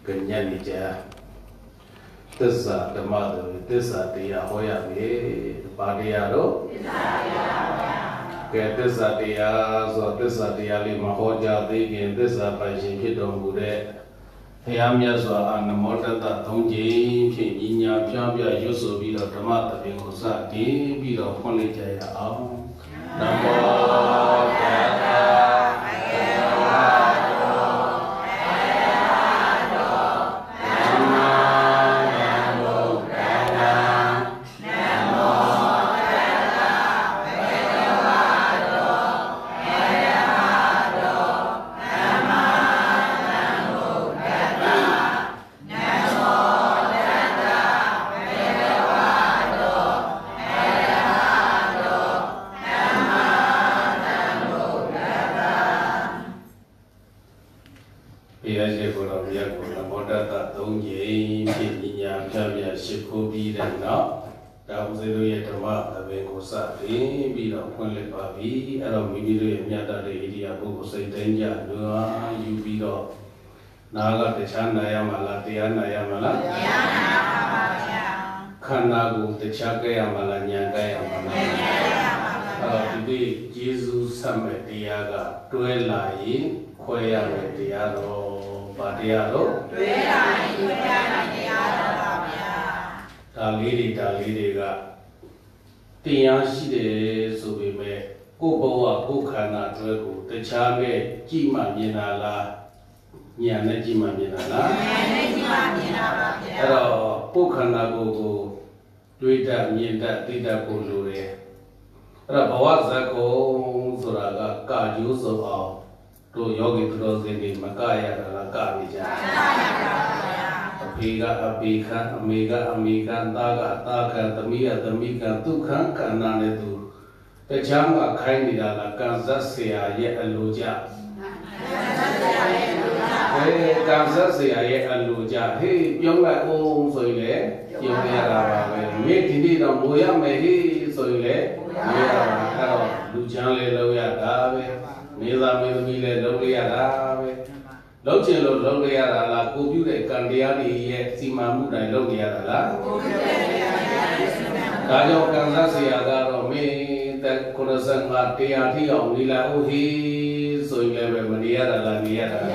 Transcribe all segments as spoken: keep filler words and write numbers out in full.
Ganyan ni Jaya Tessa Damadu Tessa Tia Hoya Me Padiado Tessa Tia So Tessa Tia Lima Hoja Digin Tessa Pajin Kidong Bude Hayamya So Anamota Tongji Pinya Piambia Yusu Bido Damata Bingosa Di Bido Poli Jaya Am Namo Tata Naga Techana Yamala, Tiana Yamala, Kanagu, Techaka Yamala, Nyanga Yamala, today Jesus Summit Diaga, Tuelai, Koya Diado, Badiado, Daliri Daliriga, Tianshi de Subime, Kuboa, Kukana, Tuegu, Techame, Jima Yenala. Nhà này chỉ mà như là đó, rồi cô khăn là cô cô đối ta nhìn ta tin ta cô rồi, rồi bảoว่าจะcô rồi là cả chú số ao, rồi yogi tôi rồi thì mà cả ya là cả đi cha, Afrika Afrika Amerika Amerika ta cả ta cả Tamia Tamika tu khang cả na này tu, cái chàng cả khai đi là Kansas se ai aluja. Kansas se ai aluja, hey, yang lại ôm rồi lẽ, yang nghe là về, mấy cái gì đó mua ya mấy cái rồi lẽ, nghe là cái đó, lujan lẽ lâu ya đã về, mấy giờ mấy mấy lẽ lâu ya đã về, lâu chuyện lâu lâu ya đã là cô biểu đệ can dia đi, si mà mua đại lâu ya đã là, cả cho Kansas se ai đó mấy tại con sang ngã tia thì ông đi là ô hi rồi lẽ về mà đi ya đã là đi ya đã.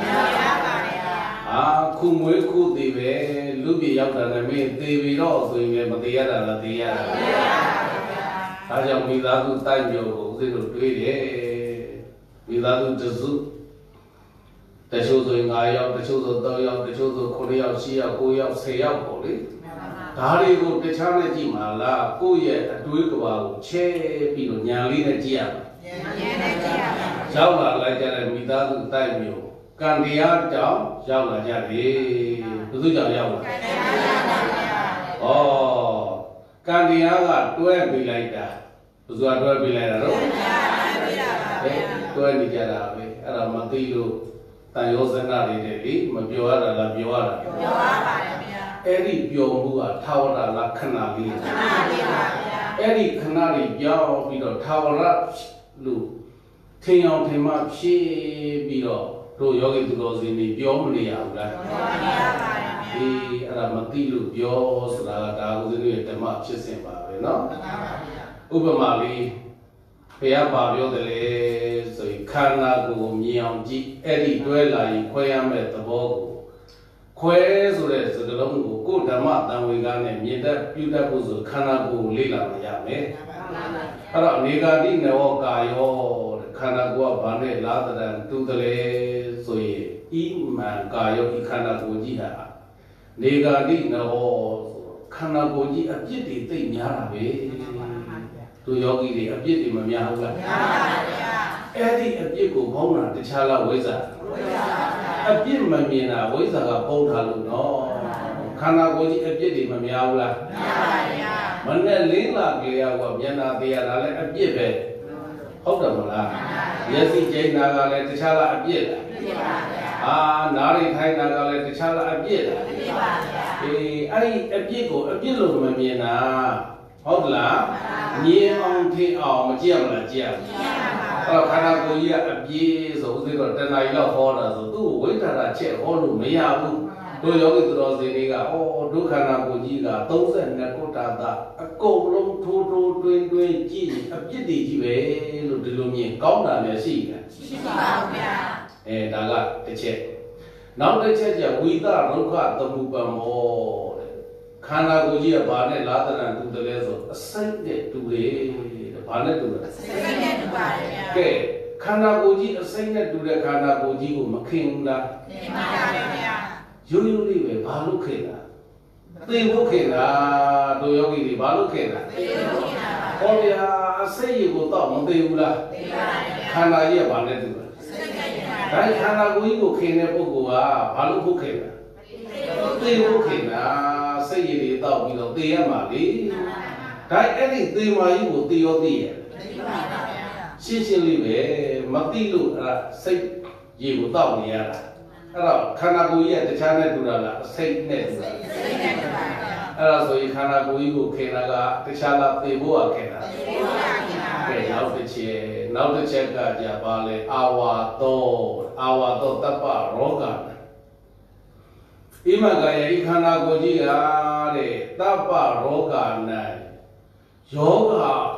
À, khu mới khu thì về lúc bị giao đàn này mới tê vì đó rồi về mà tê ra là tê ra, à giờ mình đã tu tay nhiều cũng rất là tuyệt đấy, mình đã tu tự sự, tại sao rồi ngài giao, tại sao rồi tôi giao, tại sao rồi con giao, chị giao, cô giao, xe giao cổ đấy, cả đi cô cái chán này chỉ mà là cô ye tuổi của bảo che bị đồ nhà lý này chi à, sao là lại cho nên mình đã tu tay nhiều. Can dia cháu cháu là gia đình, tôi cháu cháu là. Oh, can dia là tôi bị lại đã, tôi tôi bị lại rồi. Tôi đi chơi là về, ở mà tí luôn, ta yêu sinh ra đi đi, mà biểu ra là biểu ra. Eri biểu mua thao ra là khăn nào đi. Eri khăn nào đi biểu bị đó thao ra luôn, thiên ông thiên ma phi bị đó. Rồi yogi tu rồi gì biểu mình đi học ra, thì là mất đi lúc biểu là đã có những cái mà chia sẻ với nó, Upama đi, bây giờ bảo biểu để rồi khăn là của nhiều chị, ấy đôi lại khoe em về tập bộ, khoe rồi đấy rồi cái lông của cô đã mà đang với cái này, nhìn ta biểu ta cũng rồi khăn là của lấy làm gì vậy, cái đó người ta đi nào cái yo khăn là của bạn này là cái đó tu tới rồi iman kayo ikana koji ha nega di no khana koji apit ti tai nya ra be tu yogi de apit ti ma mya hu la ai di apit ko phóng na tacha la waisa apit ma myin na waisa ka phóng tha lu no khana koji apit ti ma mya hu la ma ne ling la ke ya wa myan na te ya la le apit beဟုတ်တယ်မလားမျက်စိကျိန်းနာကလည်းတခြားလားအပြစ်လားအာနားရိထိုင်းနာကလည်းတခြားလားအပြစ်လားအေးအဲ့ဒီအပြစ်ကိုအပြစ်လို့မမြင်တာဟုတ်လားမြင်အောင်ထင်အောင်မကြည့်ရမလားကြည့်ရအဲ့တော့ခန္ဓာကိုယ်ကြီးကအပြည့်ဆိုဥစ္စာတော့တဏှာကြီးတော့ဟောတာဆိုသူ့ကိုဝိသရာချက်ဟောလို့မရဘူးတို့ယောဂီတော်စင်တွေကအော်ဒုက္ခနာကိုကြီးကသုံးဆယ်နှစ်ခုတာတာအကုန်လုံးထိုးထိုးတွင်းတွင်းကြည့်အပြစ်တွေကြီးပဲလို့ဒီလိုမြင်ကောင်းတာလည်းရှိတယ်ရှိပါဘူးဗျာအဲဒါကတစ်ချက်နောက်တစ်ချက်ကျဝိသဒုက္ခသမုပ္ပါမောတဲ့ခန္ဓာကိုယ်ကြီးကဘာနဲ့လာတရံတူတယ်လဲဆိုအစိတ်နဲ့တူတယ်တဲ့ဘာနဲ့တူလဲအစိတ်နဲ့တူပါတယ်ဗျာကဲခန္ဓာကိုယ်ကြီးအစိတ်နဲ့တူတဲ့ခန္ဓာကိုယ်ကြီးကိုမခင်ဘူးလားခင်ပါပါဗျာရိုးရိုးလေးပဲဘာလို့ခင်တာသေဖို့ခင်တာတို့ယောဂီတွေဘာလို့ခင်တာသေဖို့ခင်တာဟောဗျာအစိတ်ရကိုတော့မသေဘူးလားသေပါဗျာခန္ဓာကြီးကဘာနဲ့တူလဲစိတ်နဲ့တူပါဒါခန္ဓာကိုယ်ကြီးကိုခင်တဲ့ပုဂ္ဂိုလ်ကဘာလို့ဖို့ခင်တာသေဖို့ခင်တာစိတ်ရည်တွေတောက်ပြီးတော့သေရမှာလေဒါအဲ့ဒီသေမာကြီးကိုသေရောသေရသေပါဗျာရှင်းရှင်းလေးပဲမသိလို့အဲ့ဒါစိတ်ရည်ကိုတောက်နေရတာအဲ့တော့ခန္ဓာကိုယ်ကြီးကတခြားနဲ့တူတာလားစိတ်နဲ့တူတာစိတ်နဲ့တူပါဗျာအဲ့ဒါဆိုရင်ခန္ဓာကိုယ်ကြီးကိုခင်တာကတခြားလားသေဖို့ကခင်တာသေဖို့ကခင်တာကဲနောက်တစ်ချက်နောက်တစ်ချက်ကကြာပါလေအာဝါသောအာဝါသောတပ္ပရောဂဣမကယဤခန္ဓာကိုယ်ကြီးဟာတဲ့တပ္ပရောဂ၌ယောဂ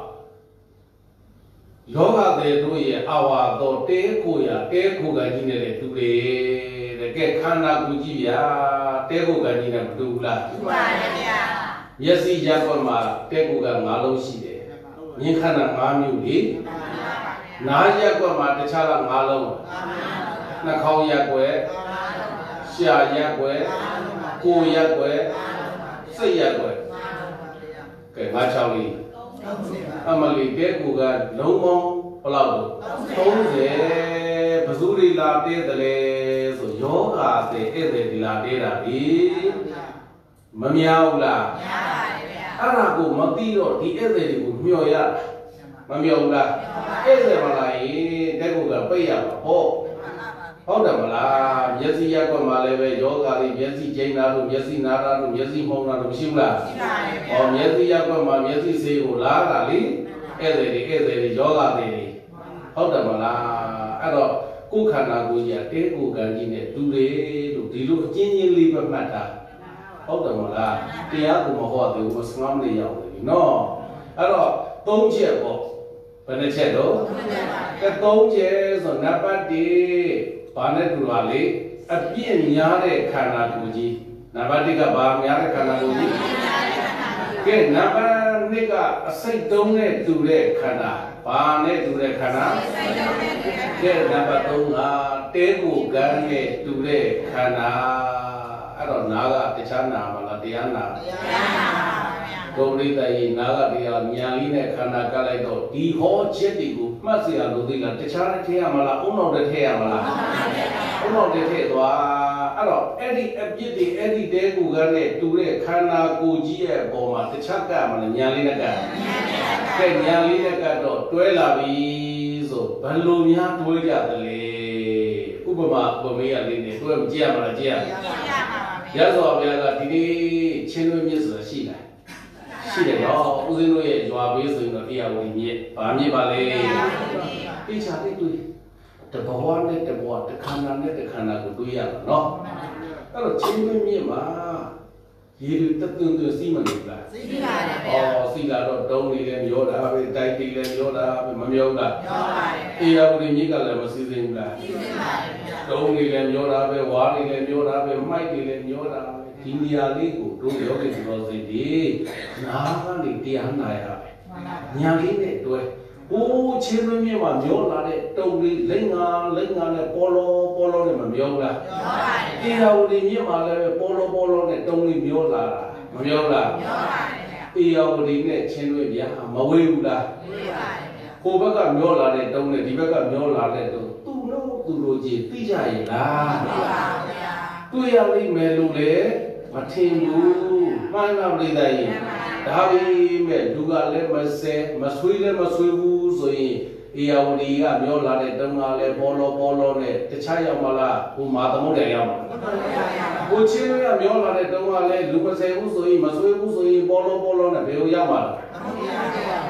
ယောဂတဲ့တို့ရဲ့အာဝါသောတဲကိုရတဲကိုကကြီးနဲ့တူတယ်တဲ့ကဲခန္ဓာကိုယ်ကြီးဗျာတဲကိုကကြီးနဲ့မတူဘူးလားတူပါတယ်ဗျာမျက်စိရပ်ကွက်မှာတဲကိုက၅လုံးရှိတယ်မြင်ခန္ဓာ၅မျိုးလေနားရပ်ကွက်မှာတခြားက၅လုံးနှာခေါင်းရပ်ကွက်ရှာရပ်ကွက်ကိုယ်ရပ်ကွက်စိတ်ရပ်ကွက်ကဲငါးချောင်းလေးအမလီတဲကူကလုံးပေါင်းဘယ်လောက်လို့သုံးဆယ်ဘဇူရီလာတဲတယ်လေဆိုယောဂါတဲ့ဧည့်သည်ဒီလာတဲတာဒီမမြောက်လားများပါတယ်ဗျာအဲ့ဒါကိုမသိတော့ဒီဧည့်သည်တွေကိုမျှော်ရမမြောက်လားဧည့်သည်မလာရင်တဲကူကပိတ်ရမှာပေါ့ဟုတ်တယ်မလားမျက်စိရက်ကွက်မှာလည်းပဲယောဂါတွေမျက်စိကျိန်းတာတို့မျက်စိနာတာတို့မျက်စိမှုံတာတို့မရှိဘူးလားရှိပါတယ်ဗျာဟောမျက်စိရက်ကွက်မှာမျက်စိဆေးကိုလာတာလေဧည့်သည်တွေဧည့်သည်တွေယောဂါတွေဟုတ်တယ်မလားအဲ့တော့ကိုယ်ခန္ဓာကိုယ်ကြီးကတဲကိုယ်ကံကြီးနဲ့တူတယ်လို့ဒီလိုအချင်းချင်းလေးပဲမှတ်တာဟုတ်တယ်မလားတရားကိုမဟောသေးဘူးစငမ်းလေးရောက်နေပြီနော်အဲ့တော့သုံးချက်ပေါ့ဘယ်နှချက်တော့ကဲသုံးချက်ဆိုနံပါတ်တစ်ဘာနဲ့တူပါလေအပြည့်များတဲ့ခန္ဓာကိုယ်ကြီးနံပါတ်တစ်ကဘာများတဲ့ခန္ဓာကိုယ်ကြီးကဲနံပါတ်နှစ်ကအစိတ်သုံးနဲ့တူတဲ့ခန္ဓာဘာနဲ့တူတဲ့ခန္ဓာကဲနံပါတ်သုံးကတဲကိုကံနဲ့တူတဲ့ခန္ဓာအဲ့တော့နာကတခြားနာမလားတရားနာတရားနာပါဗျာဒုရိတယေနာကတရားညာလေးနဲ့ခန္ဓာကလိုက်တော့ဒီဟောချက်တွေကိုမှတ်เสียလို့သိလားတခြားနဲ့ထည့်ရမလားအုံနောက်နဲ့ထည့်ရမလားအုံနောက်နဲ့ထည့်သွားအဲ့တော့အဲ့ဒီအပြစ်တွေအဲ့ဒီတဲကိုကနဲ့တူတဲ့ခန္ဓာကိုယ်ကြီးရဲ့အပေါ်မှာတခြားကမလားညာလေးနဲ့ကကဲညာလေးနဲ့ကတော့တွဲလာပြီဆိုဘယ်လိုများတွဲကြသလဲဥပမာဥပမေယလေးနဲ့တွဲမကြည့်ရမလားကြည့်ရရသော်ဘုရားကဒီနေ့ချင်းတွဲမြစ်ဆိုတာရှိလားရှိတယ်နော်ဦးဇင်းတို့ရဲ့ရွာဘေးဆိုရင်တော့တရားဝင်မြစ်ဗာမြစ်ပါလေတိချာတိတွေ့တဘဝနဲ့တဘဝတခန္ဓာနဲ့တခန္ဓာကိုတွေ့ရမှာနော်အဲ့တော့ချင်းတွဲမြစ်မှာရေတွေတသွင်းသွင်းစီးမနေဘူးလားစီးပါတယ်ဗျာဩစီးလာတော့တုံးနေလည်းမျောတာပဲတိုက်တီလည်းမျောတာပဲမမျောဘူးလားမျောပါတယ်အေယာဝတီမြစ်ကလည်းမစီးစင်းဘူးလားစီးစင်းပါတယ်ဗျာတုံးနေလည်းမျောတာပဲဝါးနေလည်းမျောတာပဲမိုက်တွေလည်းမျောတာပဲဒီနေရာလေးကိုတို့ယောဂီတော်စိတ်ဒီနာကနေတရားနာရပဲညာလေးနဲ့တွဲဟိုးချင်းသွင်းမြစ်မှာမျောလာတဲ့တုံးလေးလိမ့်ငါလိမ့်ငါနဲ့ပေါ်လောပေါ်လောနဲ့မမျောဘူးလားမျောပါတယ်အေယာဝတီမြစ်မှာလည်းပေါ်လောပေါ်လောနဲ့တုံးလေးမျောလာတာမမျောလားမျောပါတယ်ဗျာအေယာဝတီနဲ့ချင်းသွင်းဗျာမဝေးဘူးလားဝေးပါတယ်ဗျာကိုဘက်ကမျောလာတဲ့တုံးနဲ့ဒီဘက်ကမျောလာတဲ့တုံးသူ့လို့သူ့လိုကြီးသိကြရဲ့လားသိပါဘူးဗျာတွေ့ရလိမ့်မယ်လို့လေမထင်ဘူးမှန်လားပြိတ္တကြီးဒါပေမဲ့လူကလည်းမဆဲမဆွေးလည်းမဆွေးဘူးဆိုရင်အေယာဝတီကမျောလာတဲ့တုံးကလည်းပေါ်လောပေါ်လောနဲ့တခြားရောက်မလားဟိုမာသမုဒ္ဒရာရောက်မှာဟိုချင်းရမျောလာတဲ့တုံးကလည်းလူမဆဲဘူးဆိုရင်မဆွေးဘူးဆိုရင်ပေါ်လောပေါ်လောနဲ့ဘယ်လိုရောက်မှာလဲ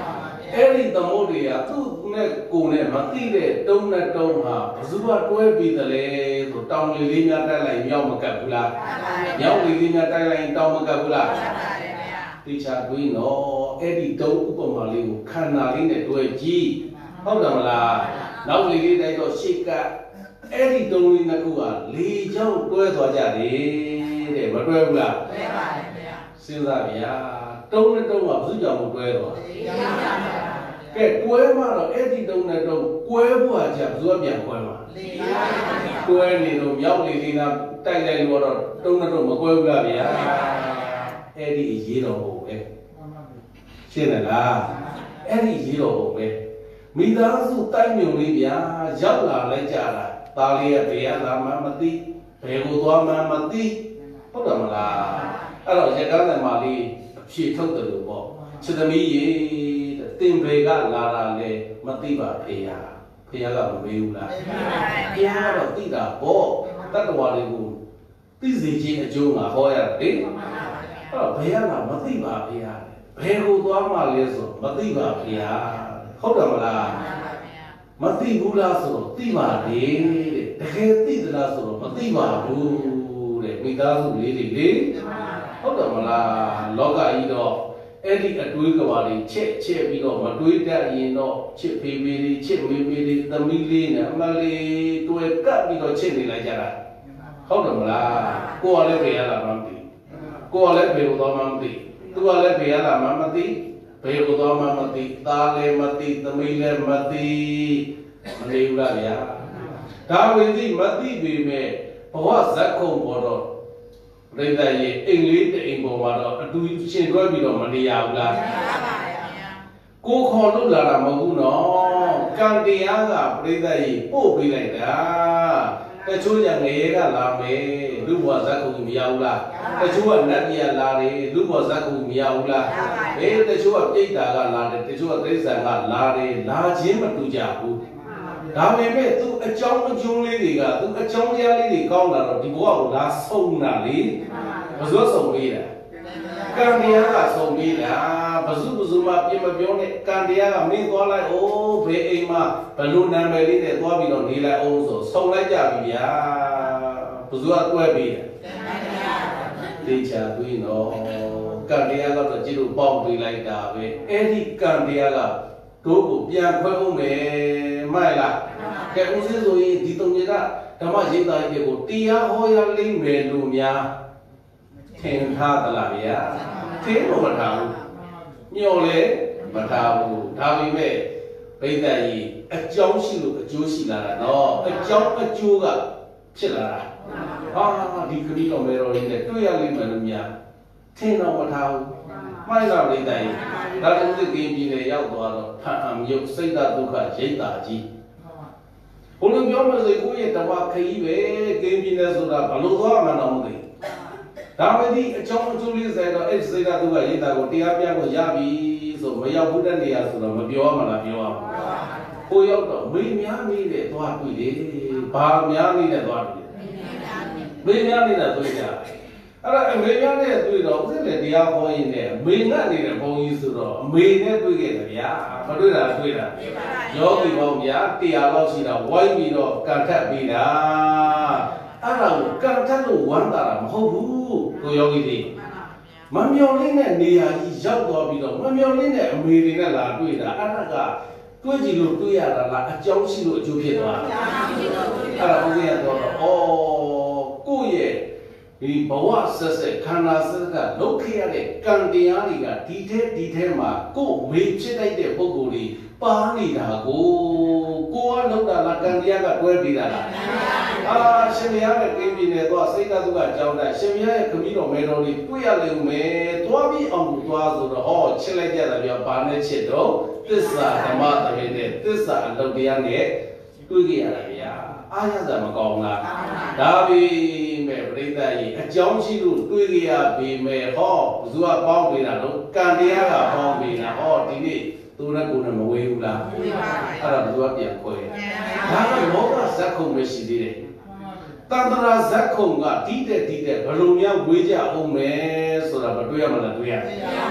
အဲ့ဒီသမုဒ္ဒရာသူ့နဲ့ကိုယ်နဲ့မသိတဲ့တုံးနဲ့တုံးဟာဘယ်သူကတွဲပြီးတယ်လဲဆိုတောင်လေးလေးများတက်လိုက်မြောက်မကပ်ဘူးလားမြောက်လေးလေးများတက်လိုက်တောင်မကပ်ဘူးလားတိချာတွေးနော်အဲ့ဒီတုံးဥပမာလေးကိုခန္ဓာလေးနဲ့တွဲကြည့်ဟုတ်တယ်မလားနောက်လေးလေးတိုက်တော့ရှေ့ကအဲ့ဒီတုံးလေးနှစ်ခုကလေကြောင့်တွဲသွားကြတယ်တဲ့မတွဲဘူးလားတွဲပါတယ်ဗျာစဉ်းစားဗျာတုံးနဲ့တုံးကဘယ်သူကြောင့်မတွဲတော့ကဲကွဲမှတော့အဲ့ဒီတုံးနဲ့တုံးကွဲဖို့အကြဘယ်သူကပြန်ကွဲမှာကွဲနေတော့မြောက်လေးလေးကတိုက်လိုက်လို့တော့တုံးနဲ့တုံးမကွဲဘူးလားဗျာအဲ့ဒီအရေးတော်ဘုံပဲရှင်းတယ်လားအဲ့ဒီအရေးတော်ဘုံပဲမိသားစုတိုက်မြုံလေးဗျာရောက်လာလိုက်ကြတာသားလေးရဲ့ဘယ်ရလာမှမသိဘယ်ကိုသွားမှမသိဟုတ်တယ်မလားအဲ့တော့ရကန်းသမလေးအဖြေထုတ်တယ်လို့ပေါ့ချစ်သမီးရေတင်ပေကလာလာလေမသိပါဖေရဖေရကမမေးဘူးလားဖေရကတော့သိတာပေါ့တတ္တဝါတွေကိုသိစေခြင်းအကျိုးငါဟောရတယ်လေအဲ့တော့ဘယ်ရလာမသိပါဖေရဘယ်ကိုသွားမှလဲဆိုမသိပါဖေရဟုတ်တယ်မလားမသိဘူးလားဆိုတော့သိပါတယ်တဲ့တကယ်သိသလားဆိုတော့မသိပါဘူးတဲ့မိသားစုလေးတွေလေဟုတ်တယ်မလားလောကကြီးတော့အဲ့ဒီအတွေးကဘာတွေချက်ချက်ပြီးတော့မတွေးတတ်ရင်တော့ချစ်ဖေးဖေးလေးချစ်မေးမေးလေးသမီးလေးနဲ့အမလေးတွေ့ကပ်ပြီးတော့ချစ်နေလိုက်ကြတာဟုတ်တယ်မလားကိုယ်ကလည်းဖေးရလာမှမသိကိုယ်ကလည်းဖေးကိုသွားမှမသိသူကလည်းဖေးရလာမှမသိဘယ်ကိုသွားမှမသိသားလည်းမသိသမီးလည်းမသိမလေးဘူးလားဗျာဒါဝင်သိမသိပေမဲ့ဘဝဇက်ခုံပေါ်တော့ပြိတ္တရဲ့အိမ်လေးတဲ့အိမ်ပေါ်မှာတော့အတူရှင်တွဲပြီးတော့မနေရဘူးလားမရပါဘူးဗျာကိုခေါ်လို့လာတာမဟုတ်ဘူးနော်ကံတရားကပြိတ္တရဲ့ပို့ပေးလိုက်တာတချို့ရငရဲကလာမယ်လူဘဝဇက်ခုံမရဘူးလားတချို့ကနတ်ပြည်လာတယ်လူဘဝဇက်ခုံမရဘူးလားအေးတချို့ကပြိတ္တာကလာတယ်တချို့ကတိရစ္ဆာန်ကလာတယ်လာခြင်းမတူကြဘူးဒါပေမဲ့သူအကြောင်းအကျိုးလေးတွေကသူအကြောင်းတရားလေးတွေကောင်းလာတော့ဒီဘဝကိုလာဆုံးတာလေဘယ်သူဆုံးပေးတာကံတရားကဆုံးပေးတာဘယ်သူဘယ်သူမှပြင်မပြောနဲ့ကံတရားကမင်းသွားလိုက်အိုးဘယ်အိမ်မှာဘလို့နာမည်လေးနဲ့သွားပြီးတော့နေလိုက်အောင်ဆိုဆုံးလိုက်ကြပြီဗျာဘယ်သူကတွဲပေးတာတေချာသွေးနော်ကံတရားကတော့ကျင့်လို့ပေါက်ပေးလိုက်တာပဲအဲ့ဒီကံတရားကတို့ကိုပြန်ခွဲအောင်မယ်မိုက်လားကဲဦးစင်းဆိုရင်ဒီတုံကြီးကဓမ္မရိပ်သာကြီးကိုတရားဟောရလိမ့်မယ်လို့များထင်ထားသလားဗျာထင်လို့မထားဘူးညှော်လေမထားဘူးဒါပေမဲ့ဘိဿကြီးအကြောင်းရှိလို့အကျိုးရှိလာတာနော်အကြောင်းအကျိုးကဖြစ်လာတာဟာဒီခရီးတော်မေတော်လေးနဲ့တွေ့ရလိမ့်မယ်လို့များထင်တော့မထားဘူးမိုက်လားဘိဿကြီးဒါတည်းကင်းပြည်လေရောက်သွားတော့ဖန်အမြုပ်စိတ်ဓာတ်ဒုက္ခရိတ်တာကြီးဘုလိုပြောမစေကိုယ့်ရဲ့တဝခရီးပဲကင်းပြည်လေဆိုတာဘလို့သွားမှတော့မသိဒါပေမဲ့ဒီအကြောင်းအကျိုးလေးဆိုတော့အဲ့စိတ်ဓာတ်ဒုက္ခရိတ်တာကိုတရားပြဖို့ရပြီဆိုမရောက်ဘူးတဲ့နေရာဆိုတော့မပြောမှလားပြောရမှာကိုရောက်တော့မေးများနေတဲ့သွားတွေ့တယ်ဘာများနေတဲ့သွားတွေ့တယ်မေးများနေတဲ့တွေ့ကြအဲ့ဒါအမေများနဲ့တွေ့တော့ဦးလည်းတရားဟောရင်လည်းမေငတ်နေတဲ့ဘုန်းကြီးဆိုတော့အမေနဲ့တွေ့ခဲ့တယ်ဗျာမတွေ့တာတွေ့တာယောဂီပေါင်းဗျာတရားလောက်ရှိတာဝိုင်းပြီးတော့ကံထပ်ပြီးတာအဲ့ဒါကိုကံထပ်လို့ဝမ်းတာမဟုတ်ဘူးကိုယောဂီတွေမမျော်လင့်တဲ့နေရာကြီးရောက်သွားပြီးတော့မမျော်လင့်တဲ့အမေတွေနဲ့လာတွေ့တာအဲ့ဒါကတွေ့ကြည့်လို့တွေ့ရတာလားအကြောင်းရှိလို့အကျိုးဖြစ်သွားတာအဲ့ဒါဦးကြီးကတော့ဩကိုယ့်ရဲ့ဒီဘဝဆက်ဆက်ခန္ဓာဆက်ကလုတ်ခဲ့ရတဲ့ကံတရားတွေကဒီထဲဒီထဲမှာကိုယ်မေ့ဖြစ်လိုက်တဲ့ပုံကိုယ်တွေပါနေတာကိုကိုကလောက်တာလားကံတရားကတွဲပြီးတာလားအာရှင်မရတဲ့ကိန်းပြည်နယ်တော့စိတ်ဓာတ်ကကြောင်းတဲ့ရှင်မရရဲ့ခမီးတော်မဲတော်တွေတွေ့ရလိမ့်မယ်တွားပြီးအောင်တွားဆိုတော့ဟောချစ်လိုက်ကြတာပြောဘာနဲ့ချစ်တော့သစ္စာဓမ္မတပည့်နဲ့သစ္စာအလုပ်တရားနဲ့တွေ့ကြရတာဗျာအားရစရာမကောင်းလားဒါပေမဲ့ပြိဿကြီးအကြောင်းရှိလို့တွေ့ကြရပေမဲ့ဟောဘယ်သူကပေါင်းပေးတာတော့ကံတရားကပေါင်းပေးတာဟောဒီနေ့သူနဲ့ကိုယ်နဲ့မဝေးဘူးလားဝေးပါပါအဲ့ဒါဘယ်သူကပြန်ခွဲဒါကလောကဇက်ခုံပဲရှိသေးတယ်တန္တရာဇက်ခုံကဒီတဲ့ဒီတဲ့ဘယ်လိုများဝေးကြအောင်မဲဆိုတာမတွေ့ရမလားတွေ့ရတယ်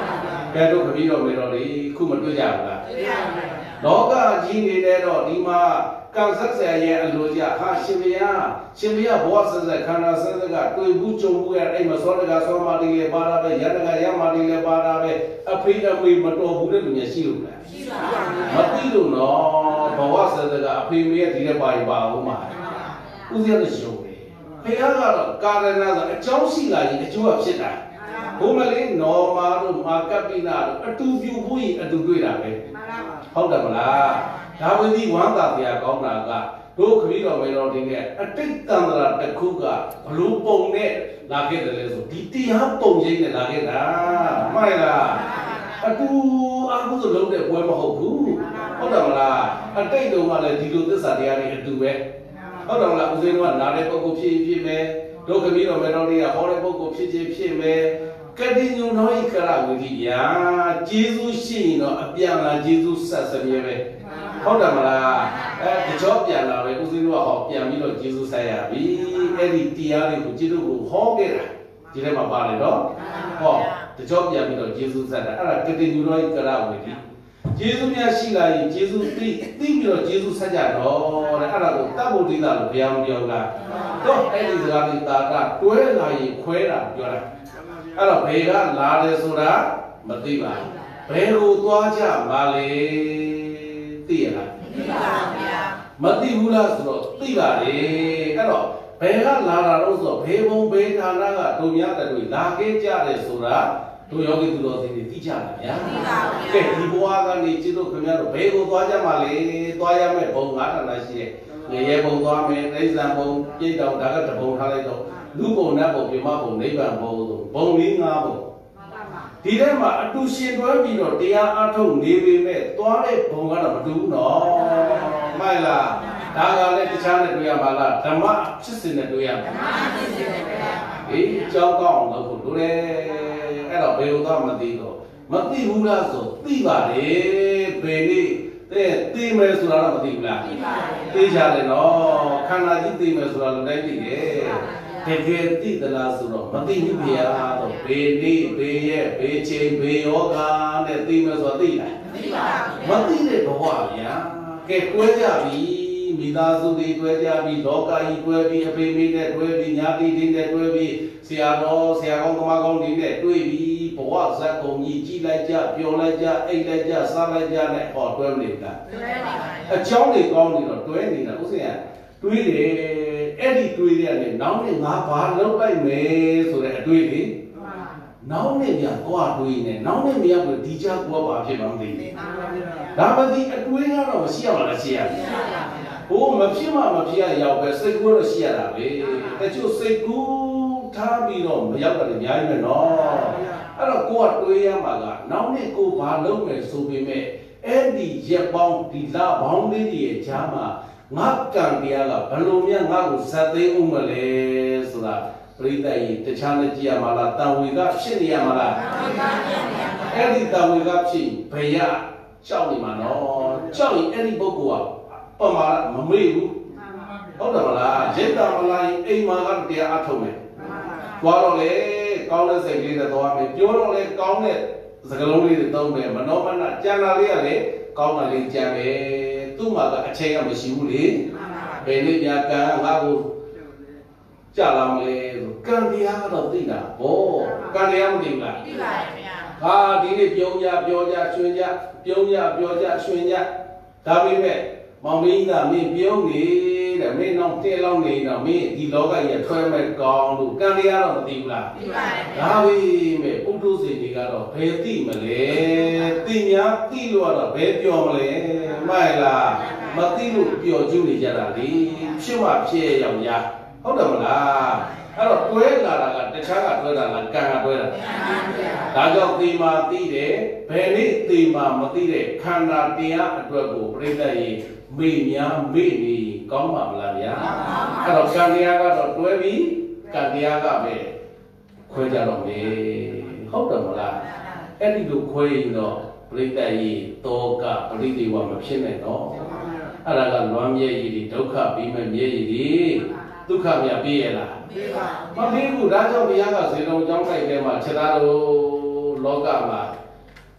ကဲတော့ခပြီးတော့မေတော်လေးခုမတွေ့ကြဘူးလားလောကကြီးနေတဲ့တော့ဒီမှာကံဆက်ဆရာရဲ့အလိုကြဟာရှင်မယားရှင်မယားဘဝဆက်ဆက်ခန္ဓာဆက်ဆက်ကတွေ့ဘူးကြုံဘူးရအဲ့မစောတကစောမာတိလေပါတာပဲရတကရမာတိလေပါတာပဲအဖေအမေမတော်ဘူးတဲ့လူများရှိလို့လားရှိပါဘူးမသိလို့နော်ဘဝဆက်ဆက်ကအဖေမေရဲ့ဒီတဲ့ပါရီပါဦးမှာဥစ္စာနဲ့ရှုံးတယ်ဖေကတော့ကာရဏဆိုအကြောင်းရှိလာရင်အကျိုးကဖြစ်တာဘုမလေးနော်မာတို့မာကပိနာတို့အတူပြူဖို့ရင်အတူတွေ့တာပဲဟုတ်တယ်မလားဒါဝိသီဝမ်းသာပြကောင်းတာကတို့ခပြီးတော်မေတော်ဒီနဲ့အတိတ်တန္တရာတစ်ခုကဘလို့ပုံနဲ့လာခဲ့တယ်လဲဆိုဒီတရားပုံရိပ်နဲ့လာခဲ့တာမှန်လားအတူအကုသိုလ်လုပ်တဲ့ပွဲမဟုတ်ဘူးဟုတ်တယ်မလားအတိတ်တုန်းကလည်းဒီလိုသစ္စာတရားတွေအတူပဲဟုတ်တယ်မလားဦးဇင်းကနားတဲ့ပုဂ္ဂိုလ်ဖြစ်ဖြစ်မယ်တို့ခပြီးတော်မေတော်တွေကဟောတဲ့ပုဂ္ဂိုလ်ဖြစ်ဖြစ်ဖြစ်မယ်ကတိညုံတော်ဤကရဝိသီယာကျေးဇူးရှိရင်တော့အပြန်လာကျေးဇူးဆက်စမြဲပဲဟုတ်တယ်မလားအဲတကြောပြန်လာပဲဦးဇင်းတို့ကဟောပြန်ပြီးတော့ကျေးဇူးဆက်ရပြီအဲ့ဒီတရားတွေကိုကျေးဇူးကိုဟောခဲ့တာဒီထဲမှာပါတယ်နော်ဟောတကြောပြန်ပြီးတော့ကျေးဇူးဆက်တာအဲ့ဒါကတိညုံတော်ဤကရဝိသီကျေးဇူးများရှိလာရင်ကျေးဇူးသိသိပြီးတော့ကျေးဇူးဆက်ကြတော့တဲ့အဲ့ဒါကိုတတ်ဖို့တိတာလို့ဘုရားမပြောလားတော့အဲ့ဒီစကားလေးတာကတွဲလာရင်ခွဲတာပြောတာအဲ့တော့ဘေကလာတယ်ဆိုတာမသိပါဘူးဘယ်ကိုသွားကြပါလဲသိရလားမသိပါဘူးဗျာမသိဘူးလားဆိုတော့သိပါလေအဲ့တော့ဘယ်ကလာတာလို့ဆိုတော့ဘေဘုံဘေဌာနကတို့များတဲ့တွေလာခဲ့ကြတယ်ဆိုတာတို့ယောဂီသူတော်စင်တွေသိကြတယ်ဗျာသိပါဘူးကဲဒီဘဝကနေကျတို့ခင်ဗျားတို့ဘယ်ကိုသွားကြမှာလဲသွားရမယ့်ဘုံငါးဌာနရှိရဲ့ငရေဘုံသွားမယ်အိဇံဘုံပြိတ္တောဒါကတဘုံထားလိုက်တော့လူဘုံနတ်ဘုံပြမဘုံနိဗ္ဗာန်ဘုံဆိုဘုံလေးငါးဘုံဒီထဲမှာအတူရှင်တွဲပြီးတော့တရားအထုတ်နေပေမဲ့သွားတဲ့ဘုံကတော့မတူဘူးနော်မှန်လားဒါကလည်းတခြားနဲ့တွေ့ရမှာလားဓမ္မဖြစ်စဉ်နဲ့တွေ့ရမှာဓမ္မဖြစ်စဉ်နဲ့တွေ့ရမှာအေးကြောင်းကောင်းအောင်လုပ်ဖို့လိုတယ်အဲ့တော့ဘယ်လိုသွားမသိတော့မသိဘူးလားဆိုသိပါတယ်ဘယ်နည်းတဲ့သိမယ်ဆိုတာတော့မသိဘူးလားသိပါတယ်သိကြတယ်နော်ခန္ဓာကြီးသိမယ်ဆိုတာလည်းတိုင်းသိတယ်တကယ်သိသလားဆိုတော့မသိဘူးဗျာတော့ဘေးနေ့ဘေးရဲ့ဘေးချိန်ဘေးယောဂနဲ့သိမယ်ဆိုတော့သိလားသိပါဘူးမသိတဲ့ဘဝဗျာကဲကွဲကြပြီမိသားစုတွေတွဲကြပြီလောကကြီးတွဲပြီးအဖေမေနဲ့တွဲပြီးညာတိတွေနဲ့တွဲပြီးဆရာတော်ဆရာကောင်းသမားကောင်းတွေနဲ့တွဲပြီးဘဝဇက်ကုန်ကြီးကြည်လိုက်ကြပျော်လိုက်ကြအိတ်လိုက်ကြစားလိုက်ကြနဲ့ဟောတွဲမနေလားတွဲနေပါဘူးအကြောင်းတွေကောင်းနေတော့တွဲနေတာဥစဉ်ကတွေးတယ်အဲ့ဒီတွေးရတဲ့နောက်နဲ့ငါဘာလုပ်လိုက်မယ်ဆိုတဲ့အတွေးလေနောက်နဲ့မြန်ကွာတွေးနေနောက်နဲ့မြန်ကိုဒီချကွာပါဖြစ်မှမသိဘူးဒါမသိအတွေးကတော့မရှိရမှာလားရှိရမယ်ဟိုမဖြစ်မှမဖြစ်ရရောက်ပဲစိတ်ကူးတော့ရှိရတာပဲတချို့စိတ်ကူးထားပြီးတော့မရောက်တယ်အများကြီးပဲနော်အဲ့တော့ကိုကတွေးရမှာကနောက်နဲ့ကိုဘာလုပ်မယ်ဆိုပေမဲ့အဲ့ဒီရက်ပေါင်းဒီလပေါင်းလေးတွေရဲ့ကြားမှာငါကံတရားကဘလို့များငါ့ကိုဇတ်သိမ်းဦးမလဲဆိုတာပရိသတ်ကြီးတခြားနဲ့ကြည့်ရမှာလားတန်ဝေကဖြစ်နေရမှာလားအဲ့ဒီတန်ဝေကဖြစ်ဘယ်ရကြောက်နေမှာနော်ကြောက်ရင်အဲ့ဒီပုဂ္ဂိုလ်ကပမာမမေ့ဘူးဟုတ်တယ်မလားရိတ်တာမလားအိမ်မှာကတရားအထုတ်မယ်သွားတော့လေကောင်းတဲ့စိတ်လေးနဲ့သွားမယ်ပြောတော့လေကောင်းတဲ့စကားလုံးလေးတွေသုံးမယ်မနောမနကြံတာလေးကလေကောင်းတာလေးကြံမယ်သူ့မှာကအချိန်ကမရှိဘူးလေဘယ်နည်းများကံငါ့ကိုကြာလာမလဲဆိုကံတရားကတော့သိတာဗောကံတရားမသိဘူးလားသိပါတယ်ခင်ဗျာဟာဒီနေ့ပြုံးကြပြောကြရွှင်ကြပြုံးကြပြောကြရွှင်ကြဒါပေမဲ့မောင်မင်းသားမင်းပြုံးနေတဲ့မင်းတော့တဲလောက်နေတော့မင်းဒီလောကကြီးထွဲမဲ့ကောင်းလို့ကံတရားတော့မသိဘူးလားသိပါတယ်ဒါပေမဲ့ပုထုဇဉ်တွေကတော့ဘယ်သိမလဲသိများသိလို့ကတော့ဘယ်ပြောမလဲမိုက်လားမသိလို့ပျော်ကျူးနေကြတာလေဖြစ်မှဖြစ်ရအောင်ရဟုတ်တယ်မလားအဲ့တော့တွဲလာတာကတခြားကတွဲတာလားကံကတွဲတာဒါကြောင့်သေမာသိတယ်ဘယ်နည်းသေမာမသိတဲ့ခန္ဓာတရားအတွက်ကိုပြိဿရေမေ့များမေ့နေကောင်းပါမလားဗျာအဲ့တော့ကံတရားကတော့တွဲပြီးကံတရားကပဲခွဲကြတော့မေဟုတ်တယ်မလားအဲ့ဒီလိုခွဲရင်တော့ပြိဿရေတောကပရိသေဝမဖြစ်နဲ့တော့အဲ့ဒါကလွမ်းမြဲရည်ဒုက္ခပြီးမဲ့မြဲရည်ဒုက္ခမြတ်ပြီးရလားမပြီးဘူးဒါကြောင့်ဘုရားကဇေတုံကျောင်းတိုက်ထဲမှာခြေသားတို့လောကမှာ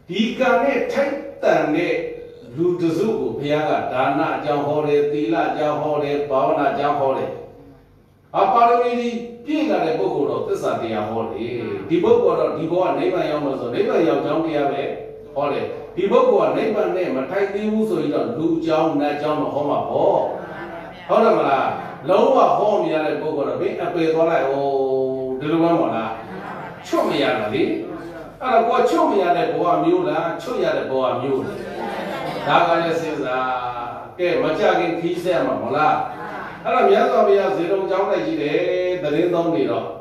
ဒီကံနဲ့ထိုက်တန်တဲ့လူတစုကိုဘုရားကဒါနအကြောင်းဟောတယ်သီလအကြောင်းဟောတယ်ဘာဝနာအကြောင်းဟောတယ်အပါရမီပြည့်လာတဲ့ပုဂ္ဂိုလ်တော့သစ္စာတရားဟောတယ်ဒီပုဂ္ဂိုလ်တော့ဒီဘောကနိဗ္ဗာန်ရောက်လို့ဆိုနိဗ္ဗာန်ရောက်ကြောင်းတရားပဲဟောတယ်ဒီပုဂ္ဂိုလ်ကနိဗ္ဗာန်နဲ့မထိုက်သေးဘူးဆိုရင်တော့လူအကြောင်းနတ်အကြောင်းတော့ဟောမှာပေါ့ဟုတ်တယ်မလားလုံးဝဟောမရတဲ့ပုဂ္ဂိုလ်တော့ဘယ်အပေသွားလိုက်ဟိုဒီလိုမှမဟုတ်လားချွတ်မရတာလေအဲ့တော့ကိုချွတ်မရတဲ့ဘဝမျိုးလားချွတ်ရတဲ့ဘဝမျိုးလားဒါကလည်းစဉ်းစားကဲမကြခင်ခီးဆက်မှာမလားအဲ့တော့မြတ်စွာဘုရားဇေတုံကျောင်းလိုက်ကြည့်တယ်သတင်းသုံးနေတော့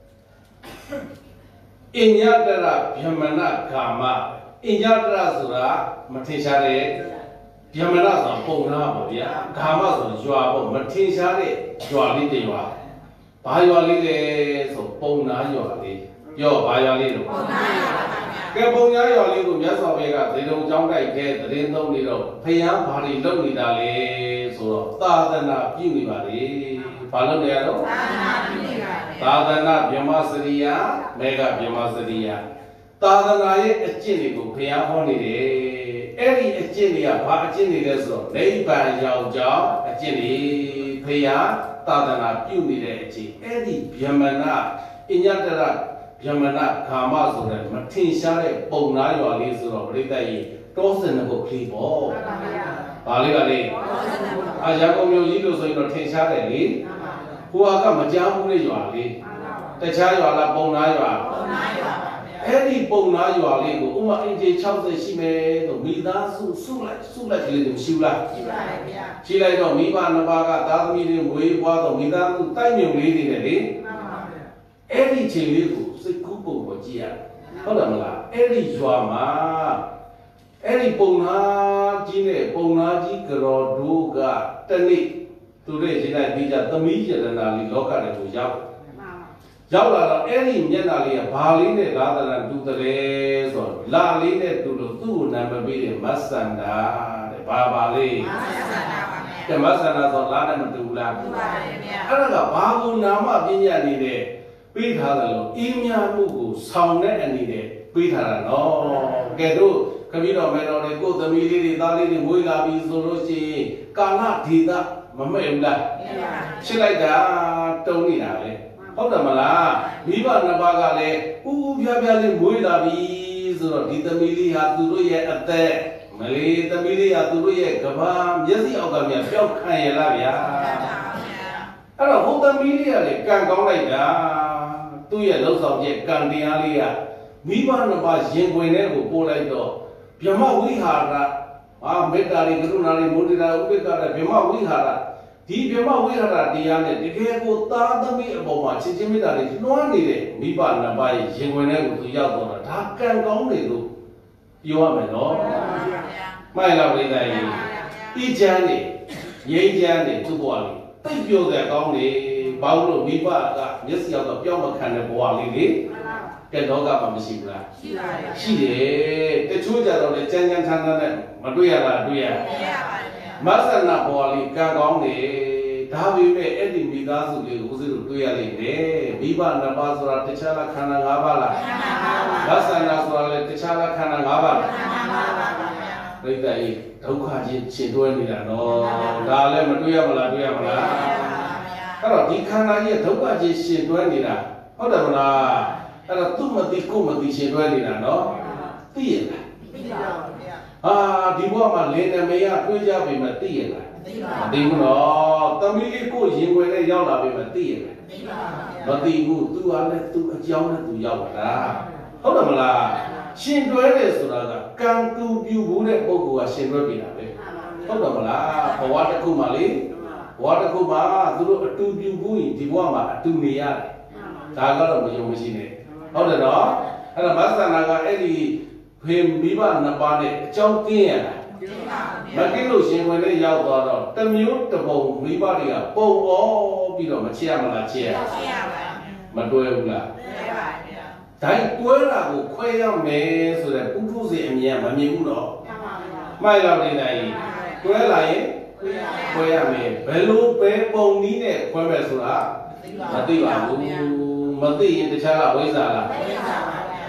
အညတရဗျမနကာမအညတရဆိုတာမထင်ရှားတဲ့ဗျမနဆိုတာပုံနာပေါ့ဗျာကာမဆိုရွာပေါ့မထင်ရှားတဲ့ရွာလေးတရွာဘာရွာလေးလဲဆိုပုံနာရွာလေးပြောဘာရွာလေးလို့ပုံနာရွာပါဗျာကဲပုံနာရွာလေးကိုမြတ်စွာဘုရားကဇေတုံကျောင်းတိုက်ခဲ့သတင်းသုံးနေတော့ဖယားဘာတွေလုပ်နေတာလဲဆိုတော့သာသနာပြုနေပါလေဘာလုပ်နေရတော့သာသနာပြုနေပါလေသာသနာဗြဟ္မစရိယမေဃဗြဟ္မစရိယသာသနာရဲ့အကျင့်တွေကိုဖယားဟောနေတယ်အဲ့ဒီအကျင့်တွေကဘာအကျင့်တွေလဲဆိုတော့နိဗ္ဗာန်ရောက်ကြောင်းအကျင့်တွေဖယားသာသနာပြုနေတဲ့အကျင့်အဲ့ဒီဗျမနအညတရဗျမနကာမဆိုတဲ့မထင်ရှားတဲ့ပုံနာရွာလေးဆိုတော့ပြိတ္တကြီးတောစင်ကိုခလီပေါ့ဘာလေးပါလေအာရကုန်မျိုးကြီးလို့ဆိုရင်တော့ထင်ရှားတယ်လေဟိုကမကြားဘူးတဲ့ရွာလေးတခြားရွာလားပုံနာရွာပုံနာရွာပါဗျာအဲ့ဒီပုံနာရွာလေးကိုဥမာအင်ဂျီ၆၀ရှိမယ်ဆိုမိသားစုစုလိုက်စုလိုက်ကလေးတွေရှိလားရှိပါတယ်ဗျာရှိလိုက်တော့မိဘနှစ်ပါးကသားသမီးတွေမွေးဖွားတော့မိသားစုတိုက်မြုံလေးတွေလေမှန်ပါဗျာအဲ့ဒီချိန်လေးကိုစိတ်ကူးပုံကိုကြည့်ရဟုတ်တယ်မလားအဲ့ဒီရွာမှာအဲ့ဒီပုံနာကြီးနဲ့ပုံနာကြီးကတော်တို့ကတနေ့သူတို့ရှင်းလိုက်ပြီးကြသမီးယတနာလေးလောကထဲကိုရောက်ရောက်လာတော့အဲ့ဒီမျက်နှာလေးကဘာလေးနဲ့လာသလားတူတယ်ဆိုတော့လာလေးနဲ့တူလို့သူ့ကိုနာမည်ပေးတယ်မဆန္ဒတဲ့ဘာပါလေးမဆန္ဒပါဗျာတဲ့မဆန္ဒဆိုလာနဲ့မတူဘူးလားတူပါတယ်ဗျာအဲ့ဒါကဘာကိုနာမပညာနေတဲ့ပေးထားတယ်လို့အင်းများမှုကိုဆောင်တဲ့အနေနဲ့ပေးထားတာနော်ကဲတို့ခမီးတော်မဲတော်တွေကိုယ်သမီးလေးတွေသားလေးတွေမွေးလာပြီဆိုလို့ရှိရင်ကာလဒေသမမဲ့ဘူးလားချစ်လိုက်တာတုံးနေတာလေဟုတ်တယ်မလားမိဘနှစ်ပါးကလည်းဥဥပြပြလေးမွေးလာပြီဆိုတော့ဒီသမီးလေးဟာသူတို့ရဲ့အသက်မလေးသမီးလေးဟာသူတို့ရဲ့ကဘာမျက်စိအောက်ကမြပျောက်ခံရလားဗျာအဲ့တော့ဟိုသမီးလေးကလည်းကံကောင်းလိုက်တာသူ့ရဲ့လှုပ်ဆောင်ချက်ကံတရားလေးကမိဘနှစ်ပါးရင်ခွင်ထဲကိုပို့လိုက်တော့ဗြဟ္မဝိဟာရအာမေတ္တာလေးကရုဏာလေးမုဒိတာဥပေက္ခတဲ့ဗြဟ္မဝိဟာရဒီဗြဟ္မဝိဟာရတရားနဲ့တကယ်ကိုသားသမီးအပေါ်မှာချစ်ချင်းမေတ္တာလေးလွှမ်းနေတဲ့မိဘနှစ်ပါးရဲ့ရင်ခွင်ထဲကိုသူရောက်တော့တာဒါကံကောင်းတယ်လို့ပြောရမယ်နော်မှန်လားပြိတ္တကြီးဤချမ်းနေငြိမ်းချမ်းနေသူ့ဘဝလေးသိပြောတဲ့ကောင်းနေဘာလို့မိဘကမျက်စိအောက်ကပြောင်းမခံတဲ့ဘဝလေးလေကဲတော့ကမှမရှိဘူးလားရှိပါတယ်ရှိတယ်တချို့ကြတော့လေကြမ်းကြမ်းထမ်းထမ်းနဲ့မတွေ့ရတာတွေ့ရမရပါဘူးမဆန္ဒဘောလေးကံကောင်းနေဒါပေမဲ့အဲ့ဒီမိသားစုလေးကိုဦးဇင်းတို့တွေ့ရလိမ့်မယ်မိဘနှစ်ပါးဆိုတာတခြားလားခန္ဓာ၅ပါးလားခန္ဓာ၅ပါးမဆန္ဒဆိုတာလေတခြားလားခန္ဓာ၅ပါးလားခန္ဓာ၅ပါးပါဗျာပြိတ္တကြီးဒုက္ခချင်းရှင်တွဲနေတာနော်ဒါလည်းမတွေ့ရမလားတွေ့ရမလားအဲ့တော့ဒီခန္ဓာကြီးဒုက္ခချင်းရှင်တွဲနေတာဟုတ်တယ်မလားအဲ့တော့သူ့မသိကိုယ်မသိရှင်တွဲနေတာနော်သိရလားသိပါပါဗျာဟာဒီဘဝမှာလင်းနေမရတွေးကြပြီမသိရလားမသိပါဘူးမသိဘူးနော်သမီးလေးကိုရင်ွယ်နဲ့ရောက်လာပြီမသိရလားမသိပါဘူးမသိဘူးသူကလည်းသူအကြောင်းနဲ့သူရောက်လာတာဟုတ်တယ်မလားရှင်တွဲတယ်ဆိုတာကကံတူပြူဘူးတဲ့ပုဂ္ဂိုလ်ကရှင်တွဲပြီလားပဲဟုတ်တယ်မလားဘဝတစ်ခုမှလေဘဝတစ်ခုမှသူတို့အတူပြူဘူးရင်ဒီဘဝမှာအတူနေရတယ်ဒါကတော့မယုံမရှိနဲ့ဟုတ်တယ်နော်အဲ့ဒါမဆန္ဒကအဲ့ဒီဖေမိဘနှစ်ပါးနဲ့အကြောင်းကင်းရတာမကင်းလို့ရှင်ဝင်လေးရောက်သွားတော့တမျိုးတပုံမိဘတွေကပုံဩပြီးတော့မချစ်ရမလားချစ်ရချစ်ရပါမတွဲဘူးလားတွဲပါဗျာဒါတွဲတာကိုခွဲရမယ်ဆိုတဲ့ပုထုဇဉ်အမြင်မမြင်ဘူးတော့မှန်ပါဗျာမှန်လောက်နေတိုင်းတွဲလာရင်ခွဲရမယ်ဘယ်လိုပဲပုံနည်းနဲ့ခွဲမယ်ဆိုတာမသိပါဘူးမသိရင်တခြားကဝိဇ္ဇာလားဝိဇ္ဇာပါဗျာ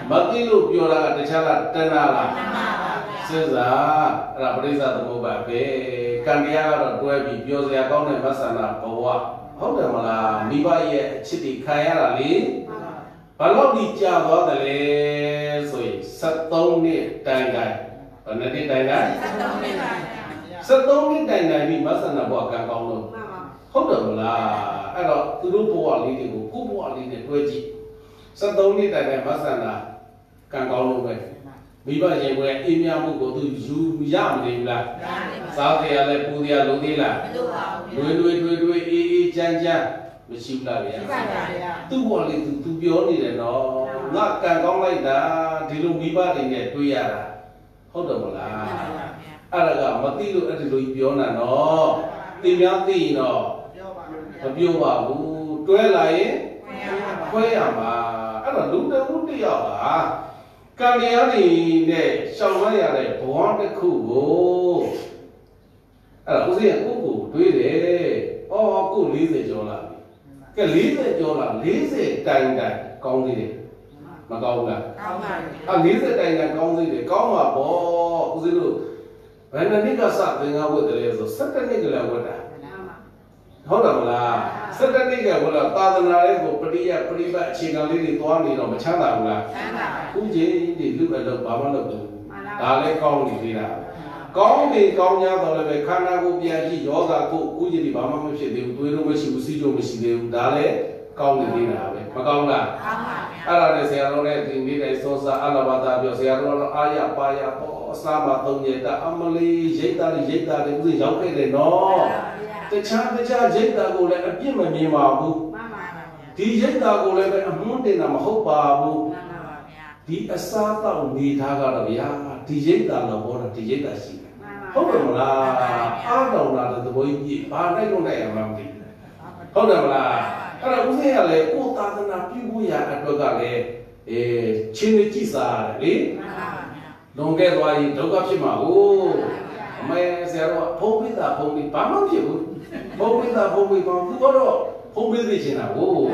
Matilu piora dicala tenala. Sesa, ada berisa temu babe. Kandia dua bibio saya kau nih masana bawa. Kau dah malah miba ye citi kaya lali. Kalau dijaga dale, soi setong ni tanggai. Nanti tanggai. Setong ni tanggai ni masana bawa kangkau tu. Kau dah malah, ada tu bawa lidi ku, ku bawa lidi dua ji. Setong ni tanggai masana kangkau tu. Miba je boleh imia muka tu ju jam ni lah. Saat dia le pudia ludi lah. Dua dua dua dua e e jan jan. Mesti lah ya. Tu boleh tu tu biar ni deh no. Nak kangkau lagi dah. Di lu miba ni ni tu ya lah. Kau dah boleh. Ada kan mati lu ada lu biar na no. Timnya ti no. Biar baru. Dua lagi. Kau yang mah. Ada lu dah lu dia lah. Kandia ni deh. Sama ya deh. Buang deh kubu. Ada usia kubu. Tu deh. Oh aku lihat jualan. Cái lý thế cho là lý thế tranh này con gì đấy mà con là à lý thế tranh này con gì đấy con mà bỏ gì luôn vậy nên những cái sao thì ngao vậy thì rồi tất cả những cái là vậy đó không đâu là tất cả những cái là ta đang nói của bड़ी ya bड़ी bạn chỉ nói đi toán đi rồi mà chán nào là cũng chỉ đi lúc là được bảo mà được ta lấy con gì đi nào con thì con nhà tôi là về khả năng của bia gì gió ra cụ cụ gì thì bảo mà mình sẽ đều tôi lúc mới chịu sĩ cho mình sẽ đều đã lấy con thì đi nào vậy mà con là à là để xe nó này thì đi đây số sa à là bà ta biểu xe nó ai ya ba ya po sa mà tông nhẹ ta amali giấy ta thì giấy ta thì cái gì giống cái này nó cái cha cái cha giấy ta của lại biết mà miền mà bu thì giấy ta của lại phải muốn để làm hậu bà bu thì sa tao đi thà cả rồi ya thì giấy ta là bỏ thì giấy ta gì không được là á đầu là từ bồi gì ba này con này làm gì không được là cái đó cũng thế là cô ta tên là piu ya cái đó cái này chín chỉ sa đấy đồng cái rồi đâu có gì mà ô mày sẽ rồi phong biết ta phong biết ba mươi triệu phong biết ta phong biết phong cứ có đó phong biết gì chứ nào ô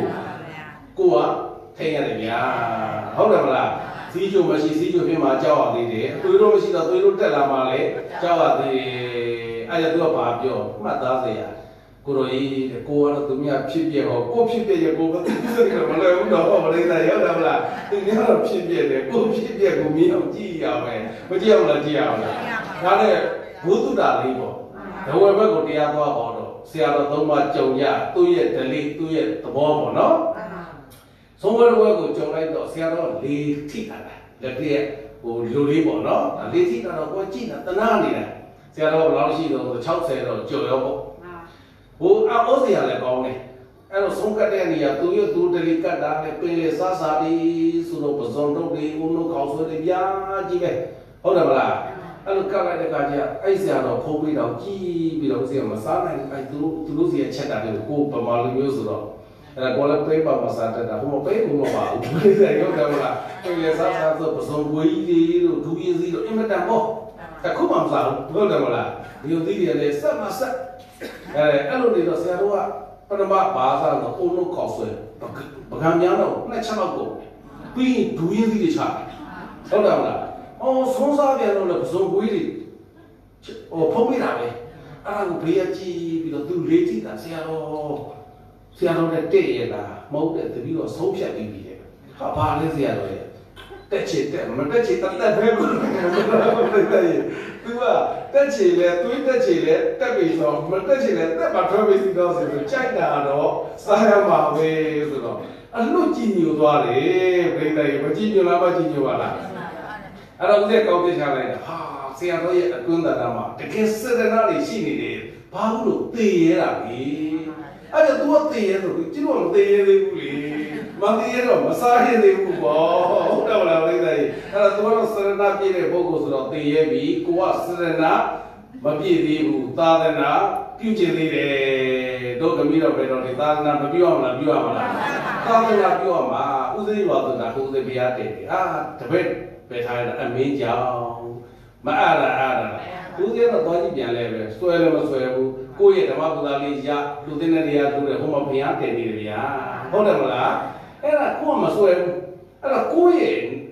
cô á thấy cái này à không được là sĩ chủ mà sĩ sĩ chủ phía mà cháu à thì thế tôi đâu mà sĩ đó tôi đâu trẻ làm mà lấy cháu à thì ai là tôi bảo biểu mà ta gì à cô rồi cô nó tụi mình phim biệt họ cô phim biệt cô có tính cái mà lời cũng đó mà đây này đó đâu là tôi nhớ là phim biệt này cô phim biệt của mình không chi à mày có chi không là chi à là cái này bố tôi đã lấy bỏ đâu em mới có đi ăn qua họ đâu xe đó tôi mà chồng nhà tôi hiện để lấy tôi hiện tập bò bỏ nó xong rồi tôi cũng chồng này đó xe đó lấy thịt à là cái của lúa bỏ nó lấy thịt nó có chi là tân an này xe đó lão sĩ rồi cháu xe rồi chở nó bỏ bố áo áo gì là con này anh nó sống cái này à tôi tôi để cái đó để pele sa sa đi xuống nó bớt xong đâu đi uống nó khẩu xuống đi bia gì vậy không được là anh nó cái này cái gì anh xe đó không bị đâu chi bị đâu xe mà sáng nay anh tôi tôi gì chết đã được cô bà mà lưu rồi là có là pe bà mà sáng đã không có pe không có bảo bây giờ không được là pele sa sa rồi bớt xong quấy đi rồi chú ý gì rồi em mới làm bộ cái không làm sao không được là điều gì là sát mà sát anh lúc này nó xe đó anh nó bảo bà ra nó ôn nó khó xuyên bà làm nhá đâu này chắc là cổ vì đủ yên gì để chắc không đâu là ô sống sao vậy nó là sống quý đi ô phong biết nào vậy anh bây giờ chỉ bị nó từ lấy thì là xe đó xe đó là tệ là máu để từ bây giờ sống sẽ bị gì họ ba lấy xe rồi tệ chết tệ mà tệ chết tận tận thế luôn đúng không? Tết chỉ là túi tết chỉ là tết bị rồi, mà tết chỉ là tết bạc thôi bị đâu rồi chạy cả đó, sai mà về rồi đó. Anh nói chi nhiều toa đấy, bên này mà chi nhiều lắm mà chi nhiều là. Anh đâu có câu tiếp theo này, ha, xe đó vậy, quân ta làm mà, cái xe đó nó đi xin đi, bao nhiêu tiền là đi, anh cho tôi tiền rồi, chứ không tiền thì cũng đi. Mà tiền rồi mà sai thì cũng bỏ, không đâu là đây này. Anh là tôi nó sẽ nạp tiền để bố cô rồi tiền bị cô sẽ nạp, mà bị gì cũng ta để nạp, cứu chết đi để đâu có biết đâu phải đâu thì ta nạp mà biểu mà biểu mà ta để nạp biểu mà, u gì vào từ nạp u gì bị ăn đấy, à, thật vậy, về thay là anh miễn giàu, mà à là à là, u gì nó toàn chỉ biển lệ về, xoay là mà xoay bu, cô ấy thằng mà bữa nay giờ, lúc thế này giờ tôi để hôm mà phải ăn tiền đi đấy à, không được mà là. Era como mà xuôi, era cúi,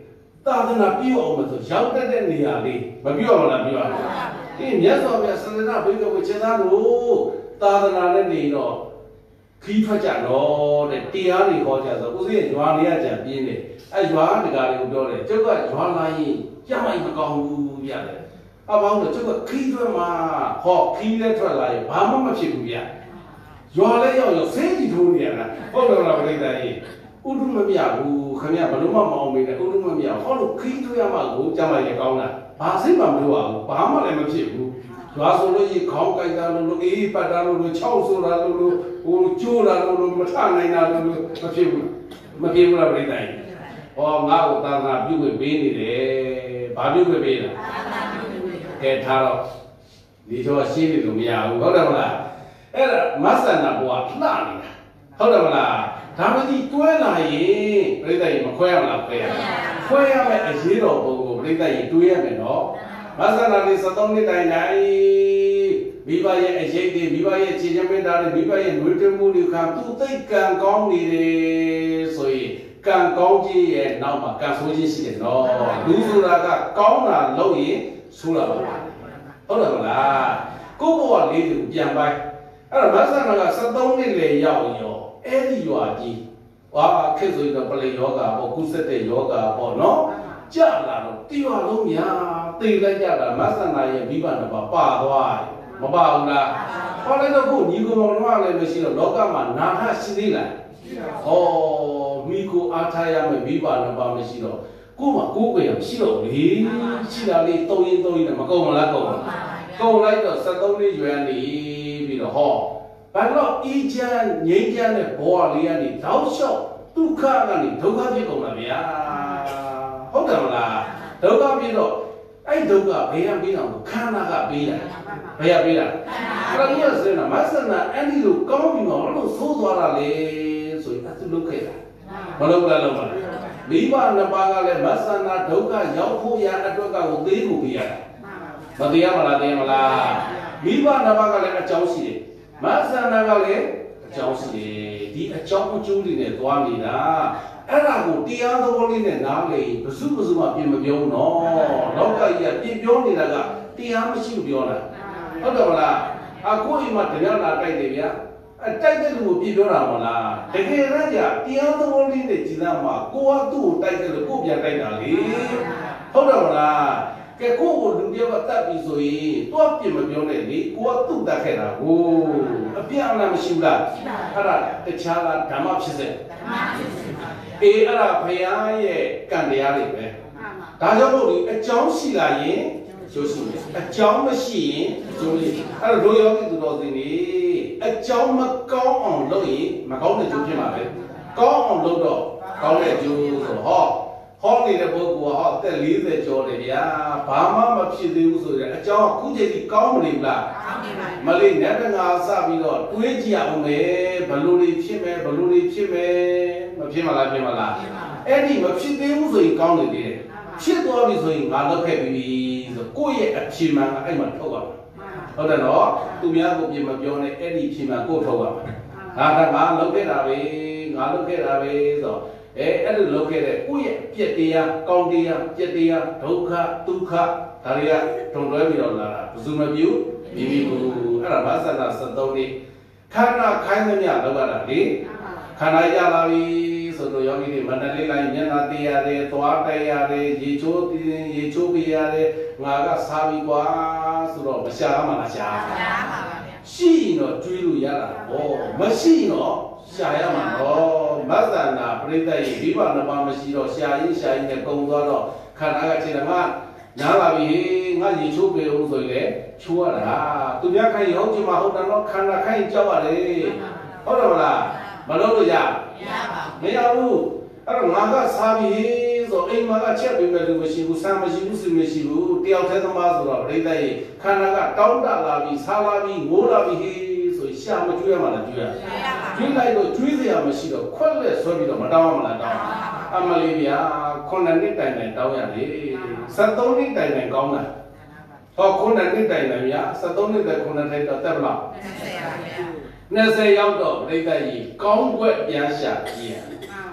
သာသနာပြုအောင်လို့ဆိုရောက်တဲ့နေရာလေးမပြုတ်မလားပြုတ်အောင်ဒီမြတ်စွာဘုရားစန္ဒနာဘိက္ခဝေခြေသားတို့သာသနာနဲ့နေတော့ခီးထွက်ကြတော့တဲ့တရားတွေဟောကြဆိုဦးဇင်းရွာလေးကကြံပြင်းနေအဲရွာတကားတွေကိုပြောတယ်ကျုပ်ကရွာလာရင်ကြမ်းမိုက်မကောင်းဘူးပြတယ်အပေါင်းတော့ကျုပ်ကခီးထွက်မှာဟောခီးလည်းထွက်လာရင်ဘာမှမဖြစ်ဘူးပြရွာလည်းရောက်ရောက်ဆေးကြီးထိုးနေရတာဟုတ်တယ်လားပြိတ္တာကြီးဥဒ္ဓမမြဘူးခင်ဗျဘလို့မှမအောင်မေးနဲ့ဥဒ္ဓမမြဟောလို့ခီးထွေးရမှကိုကြမ်းလိုက်ရကောင်းတာဘာစိတ်မှမလို့ရဘူးဘာမှလည်းမဖြစ်ဘူးရွာဆိုလို့ရှိခေါင်းကြိုက်တာလို့လို့အေးပတ်တာလို့လို့ချောက်ဆိုတာလို့လို့ဟိုကျိုးတာလို့လို့မထနိုင်တာလို့လို့မဖြစ်ဘူးမဖြစ်ဘူးလားပြိတ္တာကြီးဟောငါ့ကိုသာသနာပြုခွင့်ပေးနေတယ်ဘာပြုခွင့်ပေးလဲသာသနာပြုခွင့်ပေးတယ်ကဲထားတော့ဒီတော့ရှင်းနေလို့မရဘူးဟုတ်တယ်မလားအဲ့ဒါမဆန္ဒဘဝလှနေတာဟုတ်တယ်မလားဒါမှဒီတွဲလာရင်ပြိဿကြီးမခွဲရမလားခွဲရခွဲရမယ်အရေးတော်ပုံကိုပြိဿကြီးတွေးရမယ်နော်မဆန္ဒလေးစောင့်နှစ်တိုင်တိုင်းမိဘရဲ့အရေးတွေမိဘရဲ့ခြေချမေတ္တာတွေမိဘရဲ့နှွေးထွေးမှုတွေခံသူသိကံကောင်းနေတယ်ဆိုရင်ကံကောင်းခြင်းရဲ့နောက်မှာကံဆိုးခြင်းရှိတယ်နော်လူဆိုတာကကောင်းတာလုပ်ရင်ဆိုးတာပါဟုတ်တယ်မလားကိုယ့်ဘဝလေးကိုပြန်ပိုက်အဲ့တော့မဆန္ဒကစောင့်နှစ်လေရောက်ရောအဲ့ဒီရွာကြီးဟာခေတ်ဆိုရင်တော့ပလိယောဂါပေါ့ကုသတဲ့ယောဂါပေါ့နော်ကြာလာတော့တရွာလုံးများသိလိုက်ကြတာမဆန္ဒရဲ့မိဘနှစ်ပါးပါသွားမပါဘူးလားဟောလိုက်တော့ကိုညီကောင်မောင်တို့ကလည်းမရှိတော့လောကမှာနာထရှိသေးလားဟောမိကိုအားထားရမယ်မိဘနှစ်ပါးမရှိတော့ကိုမှကိုယ်ကိုယ်ရမရှိတော့လေရှိတာလေးသုံးရင်သုံးရင်မကုန်မလားကုန်ကုန်လိုက်တော့စောင့်လေးရွယ်နေပြီးတော့ဟောဘာလို့အီချမ်းငြိမ်းချမ်းတဲ့ဘဝလေးကနေတောက်လျှောက်ဒုက္ခကနေဒုက္ခဖြစ်ကုန်တာဗျာဟုတ်တယ်မလားဒုက္ခဖြစ်တော့အဲ့ဒုက္ခဘယ်ရပြီးတော့ခန္ဓာကပြီးတာဘယ်ရပြီးတာခန္ဓာကစနေမဆနာအဲ့ဒီလိုကောင်းပြီးတော့ဘာလို့သိုးသွားတာလဲဆိုရင်အတူလုပ်ခဲ့တာမလုပ်လားလုပ်ပါလားမိဘနှစ်ပါးကလည်းမဆနာဒုက္ခရောက်ဖို့ရအတွက်ကကိုသိဖို့ပြရတာမသိရမလားသိရမလားမိဘနှစ်ပါးကလည်းအကြောင်းရှိတယ်မဆန္ဒကလည်းအကြောင်းရှိတယ်ဒီအကြောင်းအကျိုးတွေနဲ့သွားနေတာအဲ့ဒါကိုတရားသဘောလေးနဲ့နားလေဘစုဘစုမှပြင်မပြောတော့လောကကြီးကပြင်ပြောနေတာကတရားမရှိဘူးပြောတာဟုတ်တယ်မလားအခုအိမ်မှာတရားလာတိုက်တယ်ဗျာအတိုက်တဲ့လူကိုပြင်ပြောတာမလားတကယ်တမ်းကျတရားသဘောလေးနဲ့ကြည်သားမှာကိုကသူ့ကိုတိုက်တယ်လို့ကိုပြန်တိုက်တာလေဟုတ်တယ်မလားကဲကိုကိုလူတယောက်ကတတ်ပြီဆိုရင်တွားပြင်မပြောနဲ့လေကိုကသူ့တတ်ခဲ့တာကိုအပြအလားမရှိဘူးလားအဲ့ဒါတခြားလားဓမ္မဖြစ်စေဓမ္မဖြစ်စေအေးအဲ့ဒါဘုရားရဲ့ကံတရားတွေပဲဒါကြောင့်မို့ဒီအကြောင်းရှိလာရင်ကျိုးရှိတယ်အကြောင်းမရှိရင်ကျိုးရှိအဲ့တော့တို့ယောဂီသူတော်စင်နေအကြောင်းမကောင်းအောင်လုပ်ရင်မကောင်းတဲ့ကျိုးဖြစ်မှာပဲကောင်းအောင်လုပ်တော့ကောင်းတဲ့ကျိုးဆိုဟောဟောနေတဲ့ပုဂ္ဂိုလ်ကဟောအသက်လေးဆယ်ကျော်တယ်ဗျာဘာမှမဖြစ်သေးဘူးဆိုရင်အကြောင်းအခုချိန်ကြီးကောင်းမနေဘူးလားကောင်းနေပါပြီမလေးနဲ့တငါစပြီးတော့တွေးကြည့်အောင်ပဲဘလို့တွေဖြစ်မယ်ဘလို့တွေဖြစ်မယ်မဖြစ်မလားဖြစ်မလားအဲ့ဒီမဖြစ်သေးဘူးဆိုရင်ကောင်းနေသေးတယ်ဖြစ်သွားပြီဆိုရင်ငါလုပ်ခဲ့ပြီဆိုကိုယ့်ရဲ့အဖြေမှန်ကအဲ့မှာထုတ်ရမှာဟုတ်တယ်နော်သူများကိုပြင်မပြောနဲ့အဲ့ဒီဖြေမှန်ကိုထုတ်ရမှာငါကငါလုပ်ခဲ့တာပဲငါလုပ်ခဲ့တာပဲဆိုအဲအဲ့လိုလုပ်ခဲ့တဲ့ကိုယ့်ရဲ့ပြက်တရားကောင်းတရားပြက်တရားဒုက္ခဒုက္ခဒါတွေကတုံတွဲပြီးတော့လာတာဘယ်သူမပြုမိမိဘူးအဲ့ဒါဘာသာနာစသုံးနေခန္ဓာခိုင်းသမျှလောက်ရတာလေခန္ဓာရလာပြီဆိုတော့ယောဂီတွေမန္တလေးလိုင်းမျက်နှာသေးရတယ်သွားတိုက်ရတယ်ရေချိုးတင်းရေချိုးပြရတယ်ငါကစားပြီကွာဆိုတော့မရှားမှလားရှားပါဗျာရှိရင်တော့ကျွေးလို့ရတာဟောမရှိရင်တော့ရှာရမှာတော့မသနာပြိတ္တရဲ့ဒီဘာနှစ်ပါးမရှိတော့ရှာရင်ရှာရင်နဲ့ကုန်သွားတော့ခန္ဓာကခြေတမညာလာပြီငါရေချိုးပေဦးဆိုရင်လေချိုးရတာသူများခိုင်းဟုတ်ချင်မဟုတ်တယ်တော့ခန္ဓာခိုင်းကြောက်ရတယ်ဟုတ်တယ်မလားမလုပ်လို့ရမရပါဘူးမရဘူးအဲ့တော့ငါကစားပြီဆိုအိမ်မှာကချက်ပေးမယ်လို့မရှိဘူးဆမ်းမရှိဘူးစီမရှိဘူးတယောက်တည်းသမားဆိုတော့ပြိတ္တရဲ့ခန္ဓာကတောင်းတလာပြီစားလာပြီငိုးလာပြီဆိုရှာမကျွေးရမှာလားကျွေးရကျွေးလိုက်တော့ကျွေးစရာမရှိတော့ခွက်လက်ဆွဲပြီးတော့မတောင်းရမလားတောင်းအမလေးဗျာခုနှစ်နှစ်တိုင်တိုင်တောင်းရလေဆယ်သုံးနှစ်တိုင်တိုင်ကောင်းတာဟောခုနှစ်နှစ်တိုင်တိုင်ဗျာဆယ်သုံးနှစ်တိုင်ခုနှစ်နှစ်တော့တက်ပလားနှစ်ဆယ်ပါဗျာနှစ်ဆယ်ရောက်တော့ပြိတ္တကြီးကောင်းွက်ပြန်ရှာကြည့်ရ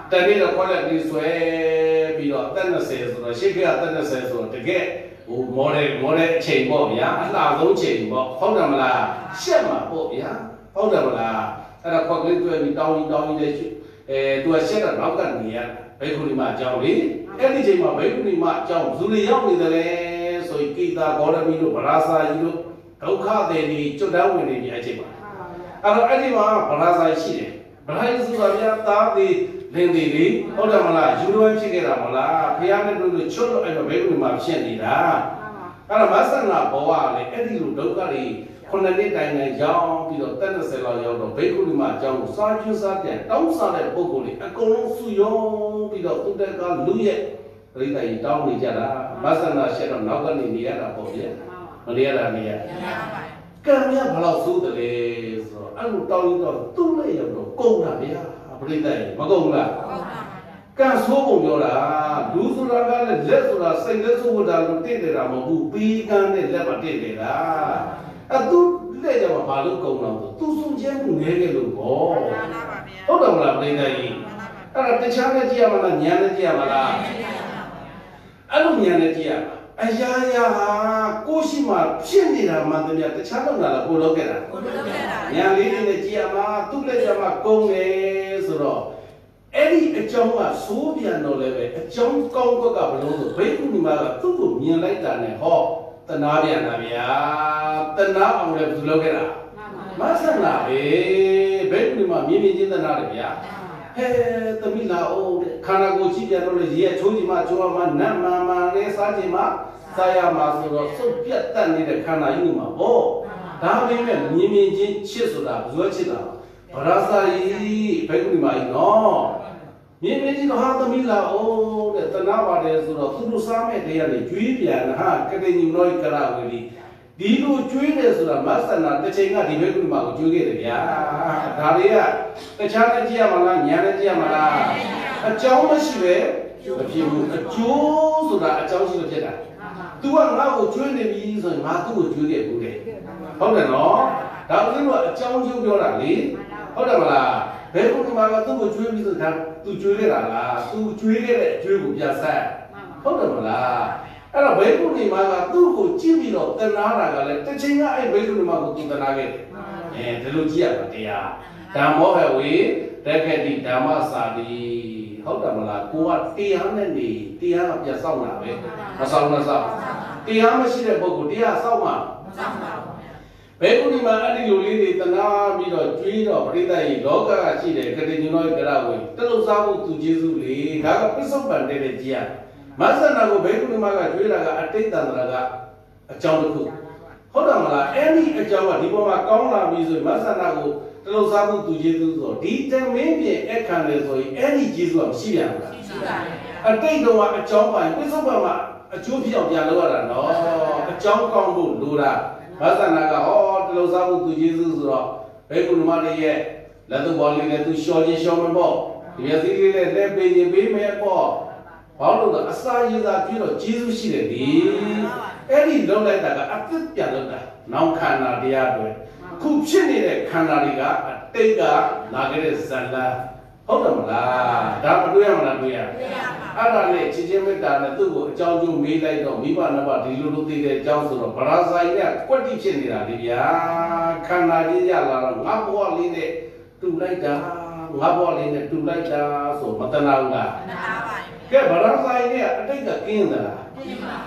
တနေ့တော့ quality ဆွဲပြီးတော့တက်နှစ်ဆယ်ဆိုတော့ရှေ့ကတက်နှစ်ဆယ်ဆိုတော့တကယ်ဟို model model အချိန်ပေါ့ဗျာအလှဆုံးချိန်ပေါ့ဟုတ်တယ်မလားရှက်မှာပေါ့ဗျာဟုတ်တယ်မလားအဲ့ဒါ quality တွေ့ပြီးတောင်းပြီးတောင်းပြီးလေအဲသူကရှက်တော့နောက်ကနေရဘိက္ခုနီမအကြောင်းလေအဲ့ဒီချိန်မှာဘိက္ခုနီမအကြောင်းဇူတွေရောက်နေတယ်လေဆိုရင်ကိတာဂေါရမီတို့ဗရာစာကြီးတို့ဒုက္ခတွေဒီကျွတ်တန်းဝင်နေပြီအချိန်မှာအဲ့တော့အဲ့ဒီမှာဗရာစာရှိတယ်ဗရာစာဆိုတာဗျာသားသေးလင်းသေးလေးဟုတ်တယ်မလားယူရိုဖြစ်ခဲ့တာမလားဖះနဲ့တို့တို့ချွတ်လို့အဲ့တော့ဘိက္ခုနီမဖြစ်နေတာအဲ့တော့မဆန္ဒဘဝလေအဲ့ဒီလိုဒုက္ခတွေခုနှစ်နှစ်တိုင်တိုင်ရောက်ပြီးတော့တက်နှစ်ဆယ်လောက်ရောက်တော့ဘိက္ခုနီမအကြောင်းကိုစားကျွစားပြန်တောင်းစားတဲ့ပုဂ္ဂိုလ်တွေအကုန်လုံးစုရုံးပြီးတော့သူတက်ကလူရဲ့ပရိသတ်ကြီးတောင်းနေကြတာမဆန္ဒရှက်တော့နောက်ကနေနေရတာပေါ့ဗျာမနေရတာနေရကံမြတ်ဘယ်လောက်ဆိုးတယ်လဲဆိုတော့အဲ့လိုတောင်းတော့သူ့လည်းရောက်တော့ကုန်တာဗျာပရိသတ်ကြီးမကုန်လားကံဆိုးပုံပြောတာလူဆိုတာကလည်းလက်ဆိုတာစိတ်လက်ဆိုးဝတ်တာလို့တည့်တယ်တာမဟုတ်ဘူးပြီးကံနဲ့လက်မတည့်တယ်လားအဲ့သူလက်ကြမှာဘာလို့ကုန်တော့သူစုံချမ်းမှုနေကြလို့ပေါ့ဟုတ်တယ်မလားပရိသတ်ကြီးအဲ့ဒါတခြားနဲ့ကြည့်ရမလားညာနဲ့ကြည့်ရမလားအဲ့လိုညာနဲ့ကြည့်ရမှာအရာရာဟာကိုရှိမှဖြစ်နေတာမှန်တယ်ဗျတခြားတော့လားကိုလုပ်ခဲ့တာကိုလုပ်ခဲ့တာညာလေးနဲ့ကြည့်ရမှာသူ့လက်ကြမှာကုန်တယ်ဆိုတော့အဲ့ဒီအကြောင်းကဆိုးပြန်တော့လည်းပဲအကြောင်းကောင်းကဘလို့ဆိုဘိက္ခုနီမကသူ့ကိုမြင်လိုက်တာနဲ့ဟောတနာပြန်တာဗျာတနာအောင်လည်းဘယ်လိုလုပ်ခဲ့တာမဆန္ဒပဲဘိက္ခုနီမမြင်မြင်ချင်းတနာတယ်ဗျာဟဲသမီးလာအိုးခန္ဓာကိုယ်ကြည့်ပြန်တော့လေရေချိုးချင်မှချိုးမှနတ်မှန်မှန်လေးစားချင်မှစားရမှာဆိုတော့စုပ်ပြတ်တတ်နေတဲ့ခန္ဓာကြီးမှာပေါ့ဒါပေမဲ့မြင်မြင်ချင်းချစ်ဆိုတာဘယ်လိုချစ်တာဗရာစာကြီးဘိက္ခုနီမကြီးနော်မြင်မြင်ချင်းတော့ဟာသမီးလာအိုးတဲ့တနာပါတယ်ဆိုတော့သူတို့စားမဲ့တရားတွေကျွေးပြန်ဟာကတိညူတော်ကရဝေဒီဒီလိုကျွေးတယ်ဆိုတာမဆန္ဒတစ်ချိန်ကဒီဘိက္ခုနီမကိုကျွေးခဲ့တယ်ဗျာဒါတွေကတခြားနဲ့ကြည့်ရမလားညာနဲ့ကြည့်ရမလားအကြောင်းမရှိပဲမဖြစ်ဘူးအကျိုးဆိုတာအကြောင်းရှိလို့ဖြစ်တာ तू ကငါ့ကိုကျွေးနေပြီဆိုရင်ငါသူ့ကိုကျွေးခဲ့ဘူးတဲ့ဟုတ်တယ်နော်ဒါဦးဇင်းတို့ကအကြောင်းကျိုးပြောတာလေဟုတ်တယ်မလားဘယ်ကုသမာကသူ့ကိုကျွေးပြီးဆိုဒါ तू ကျွေးခဲ့တာလား तू ကျွေးခဲ့တဲ့အကျွေးကိုပြန်ဆက်ဟုတ်တယ်မလားအဲ့တော့ဘယ်ကုသမာကသူ့ကိုကြည့်ပြီးတော့တနာတာကလည်းတစ်ချိန်ကအဲ့ဘယ်ကုသမာကိုသူတနာခဲ့တယ်အဲဒီလိုကြည့်ရပါတရားဓမ္မောဟဝေတက္ကတိဓမ္မစာတိဟုတ်တယ်မလားကိုကတရားနဲ့နေတရားကပြန်စောင့်တာပဲမစောင့်မစောင့်တရားမရှိတဲ့ပုဂ္ဂိုလ်တရားစောင့်မှာမစောင့်ပါဘူးဘယ်ကုဒီမှာအဲ့ဒီလိုလေးတွေတနာပြီးတော့ကျွေးတော့ပရိသတ်ကြီးလောကကရှိတယ်ကတိညွန်တော်ကရဝေတလုစားဖို့သူကျေးဇူးလေဒါကပစ္စုပန်တဲ့ကြည်ရမဆန္ဒကိုဘယ်ကုဒီမှာကကျွေးတာကအတိတ်တန္တရာကအကြောင်းတစ်ခုဟုတ်တယ်မလားအဲ့ဒီအကြောင်းကဒီပေါ်မှာကောင်းလာပြီဆိုရင်မဆန္ဒကိုတလုစားဖို့သူကျေးဇူးဆိုဒီတမင်းပြင်အခမ်းလေဆိုရင်အဲ့ဒီကျေးဇူးကမရှိပြန်ဘူးလားရှိပါဘူးအတိတ်တော့အကြောင်းပိုင်ပစ္စုပန်မှာအကျိုးပြောင်းပြန်လို့ရတာနော်အကြောင်းကောင်းဖို့လိုတာဘာသာနာကဟောတလုံးစားဖို့သူကျေးဇူးဆိုတော့ဘယ်ကုနမတွေရဲ့လက်သူဘောလေးနဲ့သူရှော့ချင်းရှော့မပေါ့ဒီရစီလေးနဲ့လက်ပေးရင်ပေးမယ်ပေါ့ဘာလို့လဲအစာရည်သာပြီးတော့ကျေးဇူးရှိတယ်ဒီအဲ့ဒီလုံးလိုက်တာကအပြစ်ပြန်လို့တာနောက်ခန္ဓာတရားတွေခုဖြစ်နေတဲ့ခန္ဓာတွေကအတိတ်ကလာခဲ့တဲ့ဇလံဟုတ်တယ်မလားဒါမတွေ့ရမလားတွေ့ရအဲ့ဒါနဲ့ချစ်ချင်းမေတ္တာနဲ့သူ့ကိုအကြောင်းကျိုးမေးလိုက်တော့မိဘနှစ်ပါးဒီလိုလိုသိတဲ့အကြောင်းဆိုတော့ဗရာဇာကြီးကကွက်တိဖြစ်နေတာလေဗျာခန္ဓာကြီးရလာတော့ငါဘဝလေးနဲ့တူလိုက်တာငါဘဝလေးနဲ့တူလိုက်တာဆိုမတနာဘူးလားမတနာပါဘူးကဲဗရာဇာကြီးကအတိတ်ကကင်းသလားကင်းပါ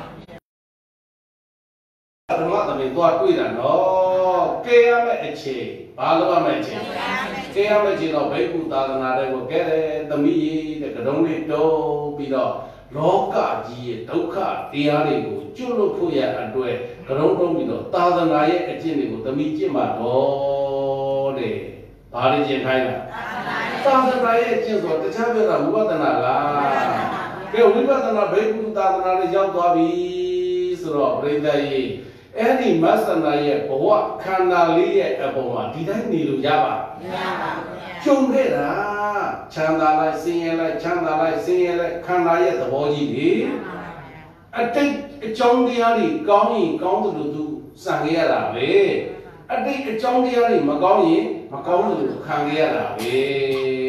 ဓမ္မသမီးသွားတွေ့တာနော်ကဲရမယ့်အခြေဘာလို့ရမယ့်အခြေကဲရမယ့်အခြေတော့ဘိက္ခုသာသနာတွေကိုကဲတယ်သမီးကြီးတဲ့ကတုံးလေးတုံးပြီးတော့လောကကြီးရဲ့ဒုက္ခတရားတွေကိုကျွတ်လို့ဖို့ရအတွက်ကတုံးတုံးပြီးတော့သာသနာရဲ့အကျင့်တွေကိုသမီးကျင့်မှာတော့တဲ့ဘာလို့ကျင့်ခိုင်းတာသာသနာရဲ့အကျင့်ဆိုတခြားပြောတာဝိပဿနာလားကဲဝိပဿနာဘိက္ခုသာသနာတွေရောက်သွားပြီဆိုတော့ပြိဿကြီးအဲ့ဒီမဆန္ဒရဲ့ဘဝခန္ဓာလေးရဲ့အပေါ်မှာဒီတိုင်းနေလို့ရပါမရပါဘူး။ကျုံခဲ့တာချမ်းသာလိုက်ဆင်းရဲလိုက်ချမ်းသာလိုက်ဆင်းရဲလိုက်ခန္ဓာရဲ့သဘောကြီးလေအတိတ်အကြောင်းတရားတွေကောင်းရင်ကောင်းတယ်လို့သူစံခဲ့ရတာပဲအတိတ်အကြောင်းတရားတွေမကောင်းရင်မကောင်းတယ်လို့ခံခဲ့ရတာပဲတ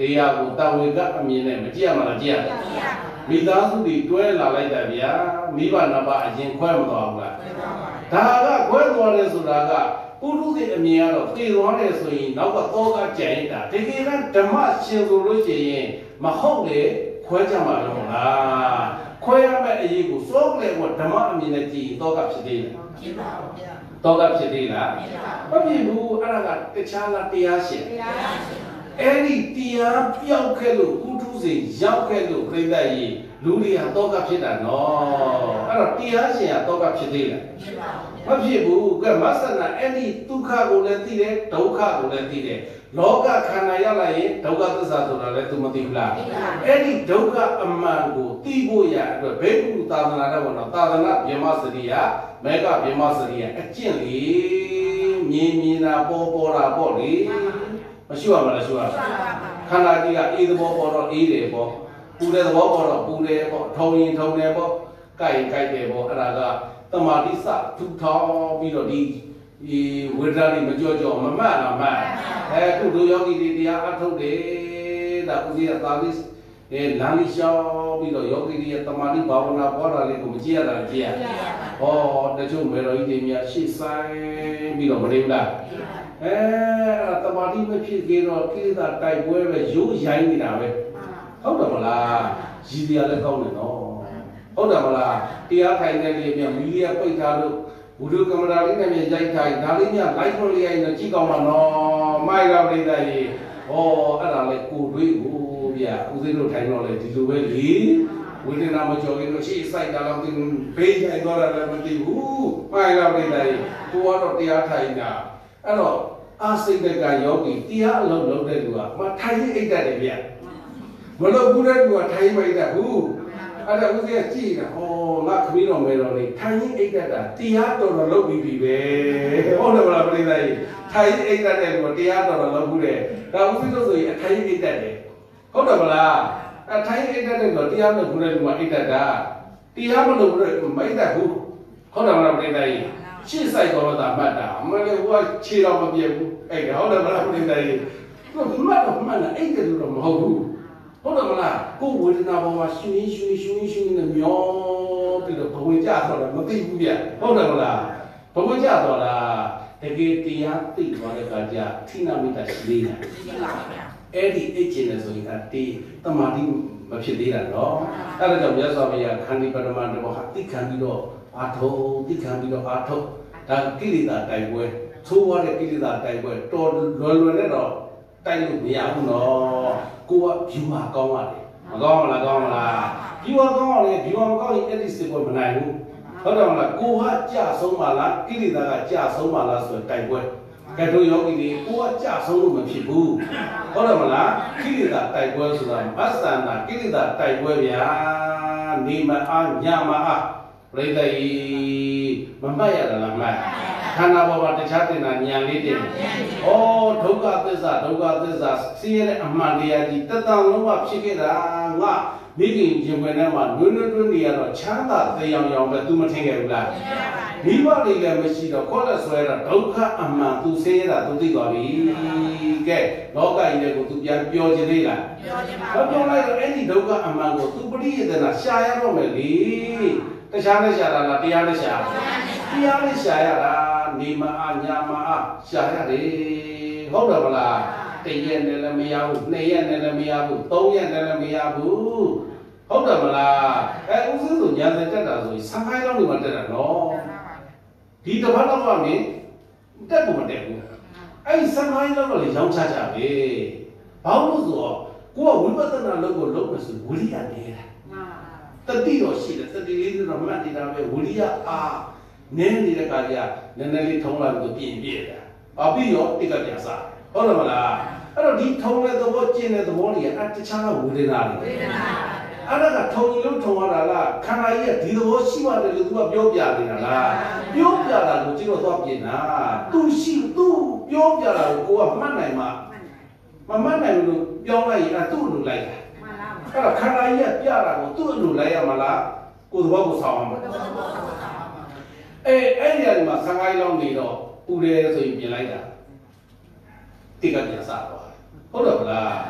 တရားကိုတာဝေကအမြင်နဲ့မကြည့်ရမှာလားကြည့်ရမိသားစုတွေတွဲလာလိုက်တာဗျာမိဘနှစ်ပါးအရင်ခွဲမသွားဘူးလားဒါကခွဲသွားတယ်ဆိုတာကပုရုသေအမြင်ကတော့ပြေသွားတယ်ဆိုရင်နောက်ကသောကကြံရတာတကယ်ကဓမ္မရှင်ဆိုလို့ရှိရင်မဟုတ်လေခွဲကြမှာတော့လားခွဲရမယ့်အရေးကိုစောကလေးကဓမ္မအမြင်နဲ့ကြည့်ရင်သောကဖြစ်သေးလားဖြစ်ပါဘူးဗျာသောကဖြစ်သေးလားမဖြစ်ဘူးအဲ့ဒါကတခြားလားတရားရှင်တရားရှင်အဲ့ဒီတရားပြောက်ခဲ့လို့ဥထုစိန်ရောက်ခဲ့လို့ပြိဿကြီးလူတွေဟာတောကဖြစ်တာနော်အဲ့တော့တရားရှင်ကတောကဖြစ်သေးလားဖြစ်ပါဘူးမဖြစ်ဘူးကဲမဆနာအဲ့ဒီဒုက္ခကိုလည်းသိတယ်ဒုက္ခကိုလည်းသိတယ်လောကခန္ဓာရောက်လာရင်ဒုက္ခသစ္စာဆိုတာလည်း तू မသိဘူးလားအဲ့ဒီဒုက္ခအမှန်ကိုသိဖို့ရအတွက်ဘိက္ခုသာသနာတော်ကတော့သာသနာဗြဟ္မစရိယမေဃဗြဟ္မစရိယအကျင့်လေမြင်မြင်တာပေါ်ပေါ်တာပေါ့လေမရှိပါမလားရှိပါခန္ဓာကြီးကအေးသဘောပေါ်တော့အေးတယ်ပေါ့ပူတဲ့သဘောပေါ်တော့ပူတယ်ပေါ့ထုံရင်ထုံတယ်ပေါ့ကြိုက်ရင်ကြိုက်တယ်ပေါ့အဲ့ဒါကတမာတိစထူထောင်ပြီးတော့ဒီဒီဝိဒရာတွေမကြောကြောမမှတ်လားမှတ်အဲခုတို့ယောဂီတွေတရားအထုတ်တယ်ဒါဥစဉ်သာလိအဲလမ်းလေးရှောင်းပြီးတော့ယောဂီတွေတမာတိဘာဝနာပေါ်တာလေးကိုမကြည့်ရတာကြည့်ရဟောတချို့မေတော်ကြီးတွေများရှေ့ဆိုင်ပြီးတော့မနေဘူးလားအဲတမာတိမဖြစ်သေးတော့ကိလေသာတိုက်ပွဲပဲရိုးရိုင်းနေတာပဲဟုတ်တယ်မလားရည်တရားလည်းကောင်းတယ်နော်ဟုတ်တယ်မလားတရားထိုင်တဲ့လေးမြမီလီယာပိတ်ထားလို့ဘုဒ္ဓကမ္မရာလေးနဲ့မြရိုက်ထိုင်ဒါလေးမြလိုက်ခွင့်လေးရိုက်နေကြည့်ကောင်းမှာနော်မိုက်တော်လေးတဲ့ကြီးဟောအဲ့ဒါလေကိုတွေးကိုဗျာဦးသိန်းတို့ထိုင်တော့လေဒီလိုပဲလေဝိဒနာမကြော်ခင်လို့ရှိစိုက်တာတော့ဘေးထိုင်တော့လည်းမသိဘူးမိုက်တော်လေးတဲ့ကြီးကိုကတော့တရားထိုင်တာအဲ့တော့အာစိတ်တကယောဂီတရားအလုံးလုံးတဲ့လူကမထိုင်ရင်အိတ်တတ်တယ်ဗျာမလို့ဘူးတဲ့လူကထိုင်မိတ်တတ်ဘူးအဲ့ဒါဦးဇင်းကကြည့်တာဟောငါခမီးတော်မဲတော်လေးထိုင်ရင်အိတ်တတ်တာတရားတော်တော်လုပ်ပြီးပြီပဲဟုတ်တယ်မလားပြိဿကြီးထိုင်ရင်အိတ်တတ်တယ်လို့တရားတော်တော်လုပ်ဘူးတဲ့ဒါဦးဇင်းတို့ဆိုရင်အထိုင်ရင်အိတ်တတ်တယ်ဟုတ်တယ်မလားအထိုင်ရင်အိတ်တတ်တယ်လို့တရားလုပ်ဘူးတဲ့လူကအိတ်တတ်တာတရားမလုပ်ဘူးတဲ့မိတ်တတ်ဘူးဟုတ်တယ်မလားပြိဿကြီးရှေ့ဆိုင်တော်တာမှတ်တာအမလေးဟိုကခြေတော်မပြေဘူးအဲ့ဒါဟုတ်တယ်မလားပြိဿကြီးသူမှတ်တော့မှတ်တာအိတ်တယ်လို့တော့မဟုတ်ဘူးဟုတ်တယ်မလားကိုယ်ဝေဒနာပေါ်မှာရှင်ရှင်ရှင်ရှင်နဲ့မျောပြီးတော့ဘဝင်ကြတော့လည်းမသိဘူးဗျဟုတ်တယ်မလားဘဝင်ကြတော့လားတကယ်တရားသိသွားတဲ့အခါကျအထိနာမိတာရှိသေးတယ်အဲ့ဒီအိတ်ကျင်နေဆိုရင်ကတေးတမာတိမဖြစ်သေးတာနော်အဲ့ဒါကြောင့်မြတ်စွာဘုရားခန္တီပရမတ်တော်ဟာသိခံပြီးတော့အာထုံသိခံပြီးတော့အာထုံဒါကိလေသာတိုက်ပွဲသိုးွားတဲ့ကိလေသာတိုက်ပွဲတော်လွယ်လွယ်နဲ့တော့တိုက်လို့မရဘူးနော်ကိုကဖြူမှာကောင်းရတယ်မကောင်းမလားကောင်းမလားဖြူမှာကောင်းရတယ်ဖြူမှာမကောင်းရင်အဲ့ဒီစစ်ပွဲမနိုင်ဘူးဟုတ်တယ်မလားကိုကကြဆုံးပါလားကိလေသာကကြဆုံးပါလားဆိုတိုက်ပွဲကဲတို့ယောဂီတွေကိုကကြဆုံးလို့မဖြစ်ဘူးဟုတ်တယ်မလားကိလေသာတိုက်ပွဲဆိုတာမဆန္ဒကိလေသာတိုက်ပွဲဗျာနေမအားညမအားပြိဿကြီးမမှတ်ရတာလားမှတ်ခန္ဓာပေါ်မှာတခြားတင်တာဉာဏ်လေးတင်တယ်။ဩဒုက္ခသစ္စာဒုက္ခသစ္စာဆင်းရဲတဲ့အမှန်တရားကြီးတတန်လုံးဝဖြစ်ခဲ့တာငါမိခင်ရှင်ဝင်ထဲမှာနွေးနွေးတွင်းနေရတော့ချမ်းသာတရားရောင်ပဲ तू မထင်ခဲ့ဘူးလား။မိဘတွေလည်းမရှိတော့ခေါ်လက်ဆွဲတာဒုက္ခအမှန် तू ဆင်းရဲတာ तू သိသွားပြီ။ကဲလောကကြီးတွေကို तू ပြန်ပြောချင်သေးလား။ပြောချင်ပါဘူး။ပြောလိုက်တော့အဲ့ဒီဒုက္ခအမှန်ကို तू ပရိယေတနာရှာရတော့မယ်လေ။တခြားနဲ့ရှာတာလားတရားနဲ့ရှာတရားနဲ့ရှာရတာနေမအားညာမအားရှာရတယ်ဟုတ်တယ်မလားတရက်နဲ့လည်းမရဘူးနှစ်ရက်နဲ့လည်းမရဘူးသုံးရက်နဲ့လည်းမရဘူးဟုတ်တယ်မလားအဲဥစဉ်ဆိုညာစင်တက်တာဆိုရင်ဆံခိုင်းလောက်နေမှတက်တာနော်ဒီတစ်ပတ်တော့ကနေတက်ဖို့မတက်ဘူးအဲ့ဒီဆံခိုင်းလောက်တော့လေရောင်းချကြပဲဘာလို့ဆိုတော့ကိုကဝိပဿနာလုပ်ကိုလုပ်မယ်ဆိုဝိရိယနေတာတတိတော့ရှိတယ်တတိလေးဆိုတော့မှတ်နေတာပဲဝိရိယအားနင်းနေတဲ့ကာကြနည်းနည်းလေးထုံးလာပြီးပြင်ပြည့်တာအပြီးရောတိကပြန်စားဟုတ်တယ်မလားအဲ့တော့ဒီထုံးတဲ့သဘောကျင်းတဲ့သဘောတွေအတခြားဝေဒနာတွေဝေဒနာအဲ့ဒါကထုံလို့ထုံရတာလားခန္ဓာကြီးကဒီသဘောရှိပါတယ်လို့ तू ကပြောပြနေတာလားပြောပြတာကိုကျတော့သွားပြင်တာ तू ရှိ तू ပြောပြတာကိုကိုကမှတ်နိုင်မှာမမှတ်နိုင်လို့ပြောလိုက်ရင်အဲ့သူ့လိုလိုက်တာအဲ့တော့ခန္ဓာကြီးကပြတာကိုသူ့လိုလိုက်ရမှာလားကိုယ်သဘောကိုဆောင်အောင်အဲအဲ့ဒီအမှာဆံကိုင်းလောင်းနေတော့ပူတယ်ဆိုရင်ပြင်လိုက်တာတိကပြန်စားသွားဟုတ်တယ်မလား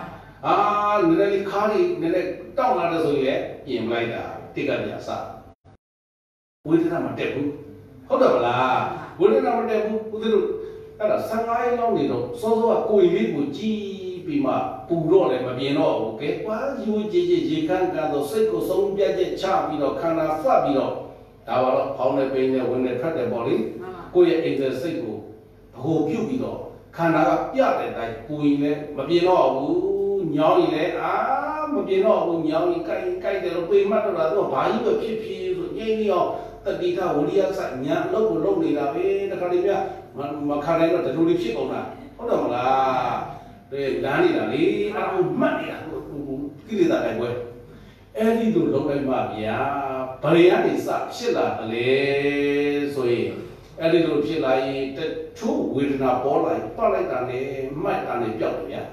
啊，你那里卡里，你那到那的时候也引来的，这个也啥？为了他们得不，好得不啦？为了他们得不，我这个，那个上海老里头，说实话，贵的不几比嘛，不多嘞嘛，变了，OK，哇，有姐姐姐看看到水果松边的差比了，看那发比了，打完了，跑那边的问那出来包里，贵的一个水果，好漂比了，看那个别的在贵的，嘛变了，我鸟一嘞啊，嘛变了，我鸟一盖盖的了，被骂到了，我把一个皮皮说，你你要。Tadi kah uliak saknya, lo belum ni dah, eh, dah kali ni, makanan lo dah dulu dipik kau nak, kau dah malah, eh, dah ni dah ni, aku mat ni dah, kita tak ada gue, eh, ni tu lo dah mah ya, berian ni sak, sila le, soi, eh, ni tu sila i, tu wirna bolai, bolai dah ni, mai dah ni piau ya,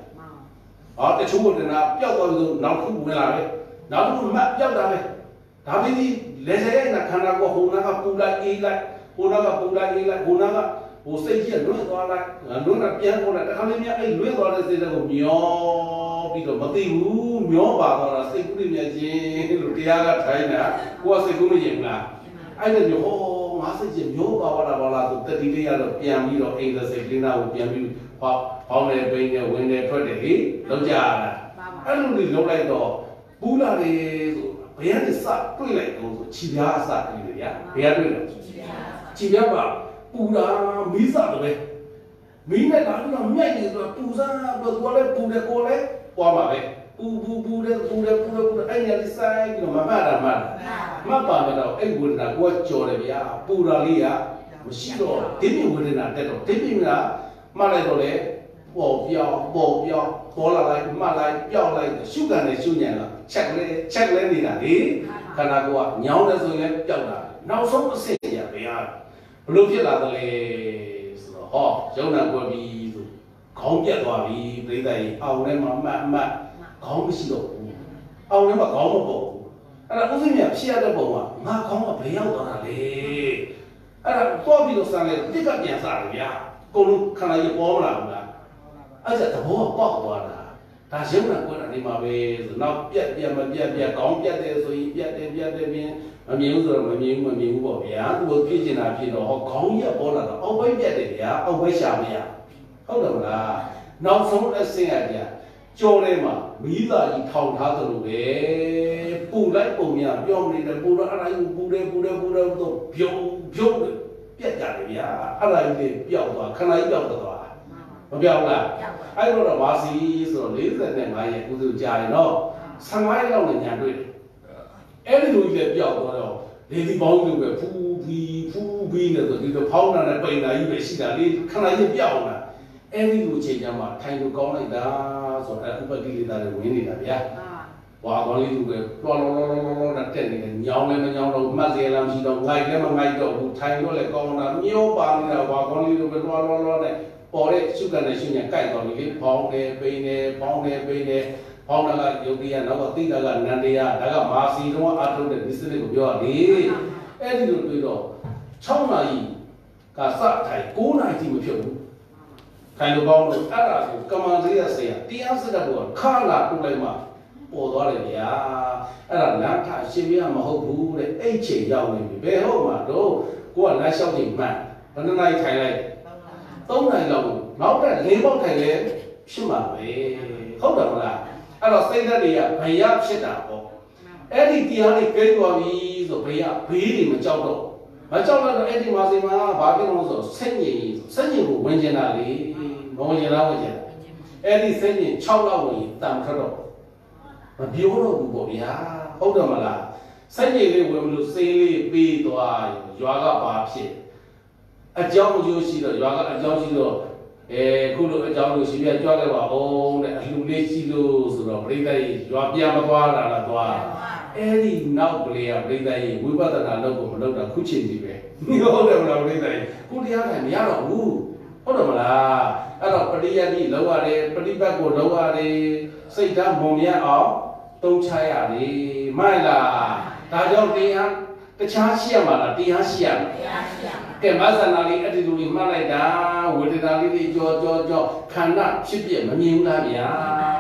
ah, tu wirna piau kau tu, nak tu bukan lah, nak tu mat piau dah ni, tapi ni Lesai nak kena gua huna ka pula ilai, huna ka pula ilai, huna ka usai je lu tu ala, lu nak pian gua nak kali ni ai lu tu ala sei dah gua mio, pi tu mati lu mio ba tu ala sei gua ni je, lu dia ka thai na, gua sei gua ni je lah. Ai ni ho, ngah sei je mio ba wala wala tu tadi dia ada pian pi tu ai dah sei kena gua pian pi, pa pa ni pi ni win ni thoi deh, lu jah. Ai lu ni lu lai tu, pula niဘယ်ကနေစတွေ့လိုက်တော့ဆိုခြေပြားအစတွေ့တယ်ဗျာဘယ်ကတွေ့လဲခြေပြားကပူတာမီးစတယ်ပဲမီးနဲ့လာပြီးတော့မြိုက်နေဆိုတော့ပူစားတော့သူကလည်းပူတယ်ကိုလည်းပွားမှာပဲပူပူပူတယ်ပူတယ်ပူတယ်ပူတယ်အဲ့ဒီလေးဆိုင်ပြီးတော့မမှတ်တာမှတ်မပါတော့အဲ့ဝေဒနာကိုကြော်တယ်ဗျာပူတာလေးကမရှိတော့ဒိဋ္ဌိဝေဒနာတက်တော့ဒိဋ္ဌိကမှတ်လိုက်တော့လေပေါ်ပြောင်းပေါ်ပြောင်းပေါ်လာလိုက်မှတ်လိုက်ပြောင်းလိုက်ရှုကန်နဲ့ရှုညံတော့ချက်လဲချက်လဲနေတာလေခန္ဓာကိုယ်ကညောင်းတယ်ဆိုရင်ပျောက်တာနောက်ဆုံးအဆင့်ရဘယ်ဟာဘလို့ဖြစ်လာတယ်လဲဆိုတော့ဟောယုံနာကွယ်ပြီးဆိုခေါင်းပြတ်သွားပြီပြိဿကြီးအောင်ထဲမှာမှတ်မှတ်ခေါင်းမရှိတော့ဘူးအောင်ထဲမှာခေါင်းမပေါ်ဘူးအဲ့ဒါဥစဉ်မြဖြစ်ရတဲ့ပုံကငါခေါင်းကဘယ်ရောက်သွားတာလဲအဲ့ဒါသွားပြီးတော့စမ်းလိုက်တစ်ကပြန်စားတယ်ဗျာကိုလုံးခန္ဓာကြီးပေါ်မလာဘူးလားအဲ့ဒါသဘောပေါက်သွားတာဒါရုံနာကွက်တာနေမှာပဲဆိုနောက်ပြက်ပြက်မပြက်ပြက်ကောင်းပြက်တယ်ဆိုရင်ပြက်တယ်ပြက်တယ်ပြင်းမမြင်ဘူးဆိုတော့မမြင်ဘူးမမြင်ဘူးပေါ့ဗျာသူကဖြစ်နေတာဖြစ်တော့ဟောခေါင်းရက်ပေါ်လာတော့အောက်ဘက်ပြက်တယ်ဗျာအောက်ဘက်ရှာမရဟုတ်တယ်မလားနောက်ဆုံးအဆင့်အပြကြောထဲမှာမိသားကြီးထောင်ထားသလိုပဲပူလိုက်ပုံများပြောနေတယ်ပူတော့အဲ့ဒါကြီးပူတယ်ပူတယ်ပူတယ်တော့ပြုံပြုံပြက်ကြတယ်ဗျာအဲ့ဒါကြီးပျောက်သွားခဏကြီးပျောက်သွားမပြောင်းလားအဲ့တော့တော့မာစီဆိုတော့၄၅ရက်ကုသကြာရင်တော့ဆယ်၅ရက်လောက်နဲ့ညာတွေ့တယ်အဲ့ဒီလိုကြီးလည်းပြောက်သွားတော့လေဒီပေါင်းလို့ပဲဖူးဖီးဖူးဖီးနဲ့ဆိုဒီတော့ဖောင်းတာနဲ့ပိန်တာကြီးပဲရှိတာလေခဏကြီးပြောက်လာအဲ့ဒီလိုချိန်ကျမှထိုင်လို့ကောင်းလိုက်တာဆိုတော့ဥပတိလိတာတွေဝင်နေတာဗျာဝါကောင်းလေးသူပဲလောလောလောလောလောနဲ့တက်နေတယ်ညောင်းလည်းမညောင်းတော့မှတ်စေလားမရှိတော့ငိုက်လည်းမငိုက်တော့ဘူးထိုင်တော့လည်းကောင်းတာမျောပါနေတာဝါကောင်းလေးသူပဲလောလောလောနဲ့ပေါ်တဲ့ရှုကန်နဲ့ရှုညာကြိုက်တော်ပြီဖောင်းတယ်ပိန်တယ်ဖောင်းတယ်ပိန်တယ်ဖောင်းတာကယုတ်တရားနောက်ကသိတာကနန္တရားဒါကမာစီတော့အထုတ်တဲ့ဒီစနစ်ကိုပြောရလေအဲ့ဒီလိုတွေ့တော့၆နာရီကစထိုင်၉နာရီတိမဖြစ်ဘူးထိုင်လို့ကောင်းလို့အဲ့ဒါကိုကမ္မန္တရဆေးတရားစတဲ့ဘောခါလာပြုတ်လိုက်မှပေါ်သွားတယ်ဗျာအဲ့ဒါလမ်းထရှင်ပြမဟုတ်ဘူးတဲ့အဲ့ချိန်ရောက်နေပြီဘယ်ဟုတ်မှာတော့ကိုကလမ်းလျှောက်နေမှန်ဘယ်နှနာရီထိုင်လိုက်သုံးနိုင်လောက်နောက်တဲ့လေးပေါက်ထိုင်လဲဖြစ်မှာပဲဟုတ်တယ်မလားအဲ့တော့စိတ်ဓာတ်တွေကဘယဖြစ်တာပေါ့အဲ့ဒီတရားလေးကိန်းသွားပြီဆိုဘယဘေးတွေမကြောက်တော့မကြောက်တော့အဲ့ဒီမှာစီမှာဘာဖြစ်လို့ဆိုဆက်ညင်ဆက်ညင်ကိုဝင်ကျင်တာလေမဝင်ကျင်လားဝင်ကျင်အဲ့ဒီဆက်ညင်၆လောက်ဝင်တန်ခတ်တော့မပြောတော့ဘူးပေါ့ဗျာဟုတ်တယ်မလားဆက်ညင်လေးဝင်လို့စေးလေးပေးသွားရွာကဘာဖြစ်အကြောင်းအကျိုးရှိတော့ရွာကအကြောင်းရှိတော့အဲခုလိုအကြောင်းလို့ရှိပြကြွခဲ့ပါအောင်တဲ့အလှလေးရှိလို့ဆိုတော့ပြိဿကြီးရွာပြန်မသွားတာလားသွားအဲ့ဒီနောက်ကလေးကပြိဿကြီးဝိပဿနာလုပ်ကိုမလုပ်တာခုချိန်ကြီးပဲဟုတ်တယ်မလားပြိဿကြီးခုတရားထိုင်မရတော့ဘူးဟုတ်တယ်မလားအဲ့တော့ပရိယတ်ကြီးလောက်ရတယ်ပฏิပတ်ကိုလောက်ရတယ်စိတ်ဓာတ်မုံမြတ်အောင်တုံးချရတယ်မိုက်လားဒါကြောင့်တရားတခြားရှိရမှာလားတရားရှိရမှာတရားရှိရကဲမဆန္ဒလေးအဲ့ဒီလိုလေးမှတ်လိုက်တာဝေဒနာလေးတွေကြောကြောကြောခန္ဓာဖြစ်ပြမမြင်ဘူးလားဗျာ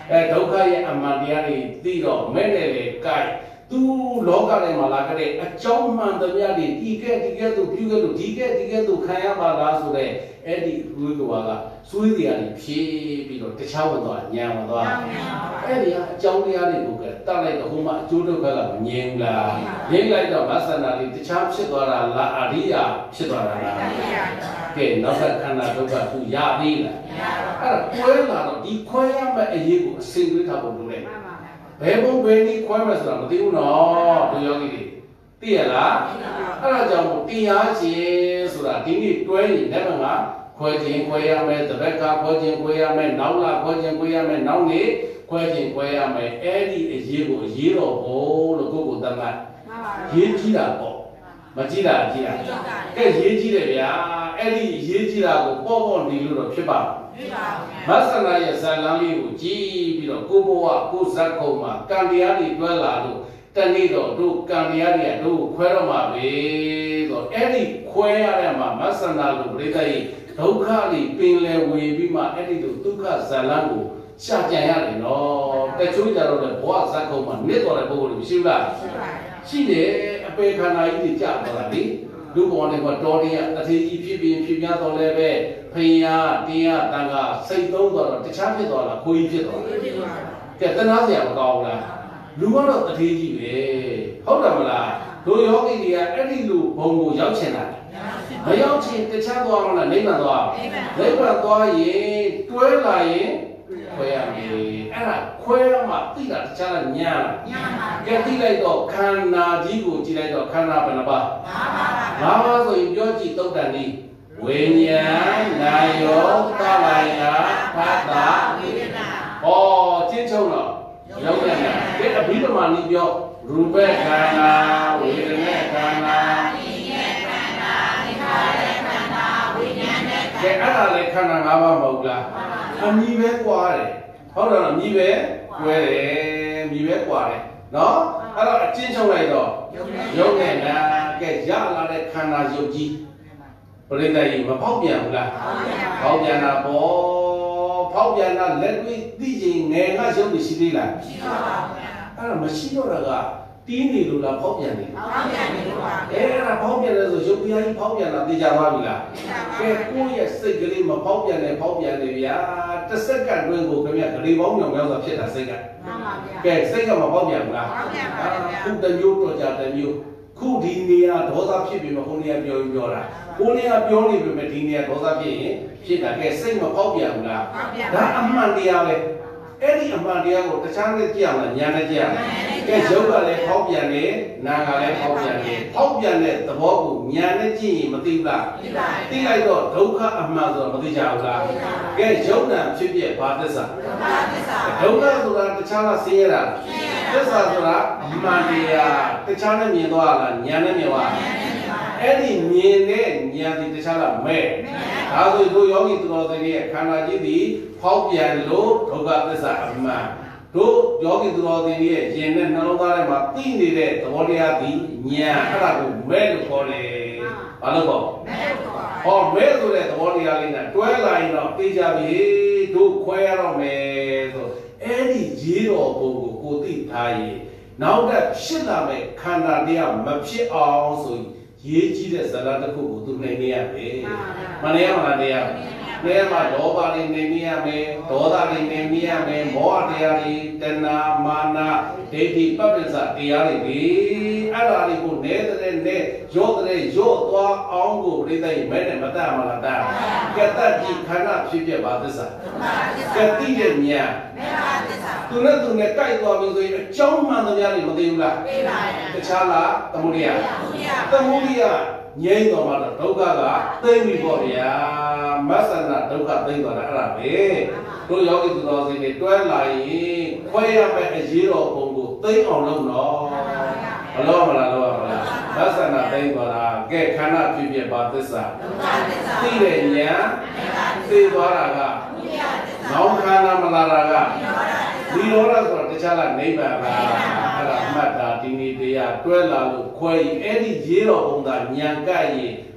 အဲဒုက္ခရဲ့အမှန်တရားတွေသိတော့မဲ့နဲ့လေကိုက်သူလောကထဲမှာလာခဲ့တဲ့အကြောင်းမှန်သမျှတွေဒီကဲဒီကဲသူပြုခဲ့လို့ဒီကဲဒီကဲသူခံရပါလားဆိုတဲ့အဲ့ဒီဝိကွာကစွေးတရားတွေဖြည့်ပြီးတော့တခြားဝင်သွားညံဝင်သွားအဲ့ဒီကအကြောင်းတရားတွေကိုကတတ်လိုက်တော့ဟိုမှာအကျိုးဒုက္ခကမငြင်းဘူးလားငြင်းလိုက်တော့မဆန္ဒလေးတခြားဖြစ်သွားတာလားအရိယာဖြစ်သွားတာလားကဲနောက်ထပ်ခန္ဓာဒုက္ခသူရသေးလားအဲ့ဒါကွဲလာတော့ဒီခွဲရမယ့်အရေးကိုအစဉ်တွေးထားဖို့လိုတယ်ဘယ်ဘုံဘယ်နည်းခွဲမယ်ဆိုတာမသိဘူးနော်ဒီယောဂီတွေသိရလားအဲ့ဒါကြောင့်တရားခြင်းဆိုတာဒီနေ့တွဲရင်လည်းငါခွဲခြင်းခွဲရမယ်တပတ်ကခွဲခြင်းခွဲရမယ်နောက်လာခွဲခြင်းခွဲရမယ်နောက်နေ့ခွဲခြင်းခွဲရမယ်အဲ့ဒီအရေးကိုအရေးတော့ဘို့လို့ကိုယ့်ကိုယ်တတ်မှတ်ရေးကြည့်တာပေါ့မကြည့်တာကြည့်တာကဲရေးကြည့်တယ်ဗျာအဲ့ဒီရေးကြည့်တာကိုပေါ့ပေါ့နေလို့တော့ဖြစ်ပါမဆန္ဒရဲ့ဇာလန်းလေးကိုကြည့်ပြီးတော့ကိုဘဝကိုဇက်ခုံမှာကံတရားတွေတွဲလာလို့တနေ့တော့တို့ကံတရားတွေကတို့ခွဲတော့မှာပဲဆိုအဲ့ဒီခွဲရတဲ့မှာမဆန္ဒလို့ပြိတ္တိဒုက္ခတွေပင်လယ်ဝေပြီးမှအဲ့ဒီလိုဒုက္ခဇာလန်းကိုရှာကြံရတယ်နော်တချို့ကြတော့လည်းဘဝဇက်ခုံမှာနစ်တော်တဲ့ပုဂ္ဂိုလ်တွေမရှိဘူးလားရှိတယ်အပေခန္ဓာကြီးတွေကြာသွားတာလေလူပေါ်နေမှာတော်တရားတထေကြီးဖြစ်ပြီးဖြစ်များတော့လည်းပဲဖယားတရားတန်ခါစိတ်သုံးတော့တခြားဖြစ်သွားတာကိုကြီးဖြစ်သွားတယ်ကဲတနာစရာမကောင်းဘူးလားလူကတော့တထေကြီးပဲဟုတ်တယ်မလားတို့ယောဂီတွေကအဲ့ဒီလူဘုံကိုရောက်ချင်တာမရောက်ချင်တခြားသွားမလားနိဗ္ဗာန်သွားနိဗ္ဗာန်သွားရင်တွဲလာရင်ခွဲရမယ်အဲ့ဒါခွဲရမှသိတာတခြားကညာညာပါကဲသိလိုက်တော့ခန္ဓာကြီးကိုကြည့်လိုက်တော့ခန္ဓာဘယ်နှပါးငါးပါးဆိုရင်ပြောကြည့်တုတ်တန်នេះဝိညာဉ်နာယောသလယဖတ်တာဝေဒနာဩကျင်းချုံတော့ရောက်တယ်ကဲအဘိဓမ္မာနည်းပြောရူပခန္ဓာဝေဒနာခန္ဓာဉာဏ်ခန္ဓာနိခါရခန္ဓာဝိညာဉ်နဲ့ကဲအဲ့ဒါလေခန္ဓာ၅ပါးမဟုတ်လားအမြည်ပဲကွာတယ်ဟုတ်တယ်နော်မြည်ပဲကွဲတယ်မြည်ပဲကွာတယ်နော်အဲ့တော့အချင်းချုပ်လိုက်တော့ရုပ်နဲ့နာကဲရလာတဲ့ခန္ဓာရုပ်ကြီးပရိသတ်ကြီးမဖောက်ပြန်ဘူးလားဖောက်ပြန်တာပေါ့ဖောက်ပြန်တာလက်တွေ့သိရင်ငယ်ကရုပ်ရှိသေးလားရှိပါပါဗျာအဲ့ဒါမရှိတော့တာကတင်းနေလို့လားဖောက်ပြန်နေဖောက်ပြန်နေလို့ပါအဲ့ဒါဖောက်ပြန်တယ်ဆိုရုပ်တရားကြီးဖောက်ပြန်တာသိကြပါပြီလားကဲကိုယ့်ရဲ့စိတ်ကလေးမဖောက်ပြန်နဲ့ဖောက်ပြန်နေဗျာတစ်စက္ကန့်တွင်းကိုခင်ဗျဂရီပေါင်းမြောင်များစွာဖြစ်တာစိတ်ကမှန်ပါဗျာကဲစိတ်ကမဖောက်ပြန်ဘူးလားဖောက်ပြန်ပါဗျာခုတစ်မျိုးတော့ကြတစ်မျိုးခုဒီနေရာဒေါသဖြစ်ပြီးမှခုနေရာပြောပြောတာကိုနေရာပြောနေပြီမဲ့ဒီနေရာဒေါသဖြစ်ရင်ဖြစ်တာကဲစိတ်မဖောက်ပြန်ဘူးလားဒါအမှန်တရားပဲအဲ့ဒီအမှန်တရားကိုတခြားနဲ့ကြည့်အောင်လားညာနဲ့ကြည့်အောင်လားကဲရုပ်ကလည်းဖောက်ပြန်နေနာကလည်းဖောက်ပြန်နေဖောက်ပြန်တဲ့သဘောကိုညာနဲ့ကြည့်ရင်မသိဘူးလားသိပါဘူးသိလိုက်တော့ဒုက္ခအမှန်ဆိုတော့မသိကြဘူးလားကဲရုပ်နာဖြစ်ဖြစ်ဘာသစ္စာဒုက္ခဆိုတာတခြားကဆင်းရဲတာသစ္စာဆိုတာအမှန်တရားတခြားနဲ့မြင်သွားလားညာနဲ့မြင်သွားအဲ့ဒီမြင်တဲ့ဉာဏ်ဒီတခြားကမဲ့ဒါဆိုတို့ယောဂီသူတော်စင်ရဲ့ခန္ဓာကြီးဒီဖောက်ပြန်လို့ဒုက္ခသစ္စာအမှန်တို့ယောဂီသူတော်စင်ရဲ့ယင်နဲ့နှလုံးသားထဲမှာသိနေတဲ့သဘောတရားဒီဉာဏ်အဲ့ဒါကိုမဲ့လို့ခေါ်တယ်ဘာလို့ခေါ်မဲ့လို့ခေါ်ဟောမဲ့ဆိုတဲ့သဘောတရားလေးနဲ့တွဲလာရင်တော့သိကြပြီတို့ခွဲရတော့မယ်ဆိုအဲ့ဒီရေးတော်ဘုံကိုကိုသိထားရင်နောက်တဲ့ဖြစ်လာမဲ့ခန္ဓာတရားမဖြစ်အောင်ဆိုရင်ရေးကြီးတဲ့ဇာတ်တစ်ခုကိုသူနိုင်နေရမယ်မနေရမလားတရားနေရမှာလောဘတွေနေနေရမယ်ဒေါသတွေနေနေရမယ်မောဟတရားတွေတဏှာမာနဒိဋ္ဌိပပ္ပစတရားတွေဒီအဲ့ဒါတွေကိုနေတဲ့နဲ့ရောတဲ့ရောသွားအောင်ကိုပြိတ္တိမဲ့နဲ့မတတ်မလားတတ်ကတ္တတိခန္ဓာဖြစ်ပြပါသစ္စာကတိတဲ့ညာသူနဲ့သူနဲ့ကြိုက်သွားပြီဆိုရင်အကြောင်းမှန်တရားတွေမသိဘူးလားသိပါရဲ့တခြားလားသမုဒိယသမုဒိယငြိမ်းတော်မှာတော့ဒုက္ခကသိပြီပေါ့ဗျာမဆန္ဒဒုက္ခသိသွားတာအဲ့ဒါပဲတို့ယောဂီသူတော်စင်တွေတွဲလာရင်ခွဲရမယ့်အရေးတော်ပုံကိုသိအောင်လုပ်တော့မလို့မလားလို့မလားမဆန္ဒသိသွားတာကဲခန္ဓာဖြစ်ဖြစ်ပါသစ္စာသိတဲ့ညာသိသွားတာကနောင်ခန္ဓာမလာတာကဒီရောရဆိုတော့တခြားကနိဗ္ဗာန်လားအဲ့ဒါအမှတ်တာဒီနေ့တရားတွဲလာလို့ခွဲရင်အဲ့ဒီရေးတော်ပုံသာဉာဏ်ကပ်ရင်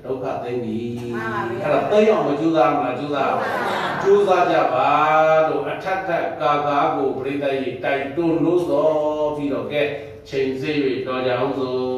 ဒုက္ခသိမ့်ပြီအဲ့ဒါသိမ့်အောင်မကြိုးစားမလားကြိုးစားကြိုးစားကြပါလို့အထက်ထက်ကာကားကိုပြိတ္တရေတိုက်တွန်းလို့သောပြီးတော့ကဲချိန်စေး၍တော်ကြအောင်စို့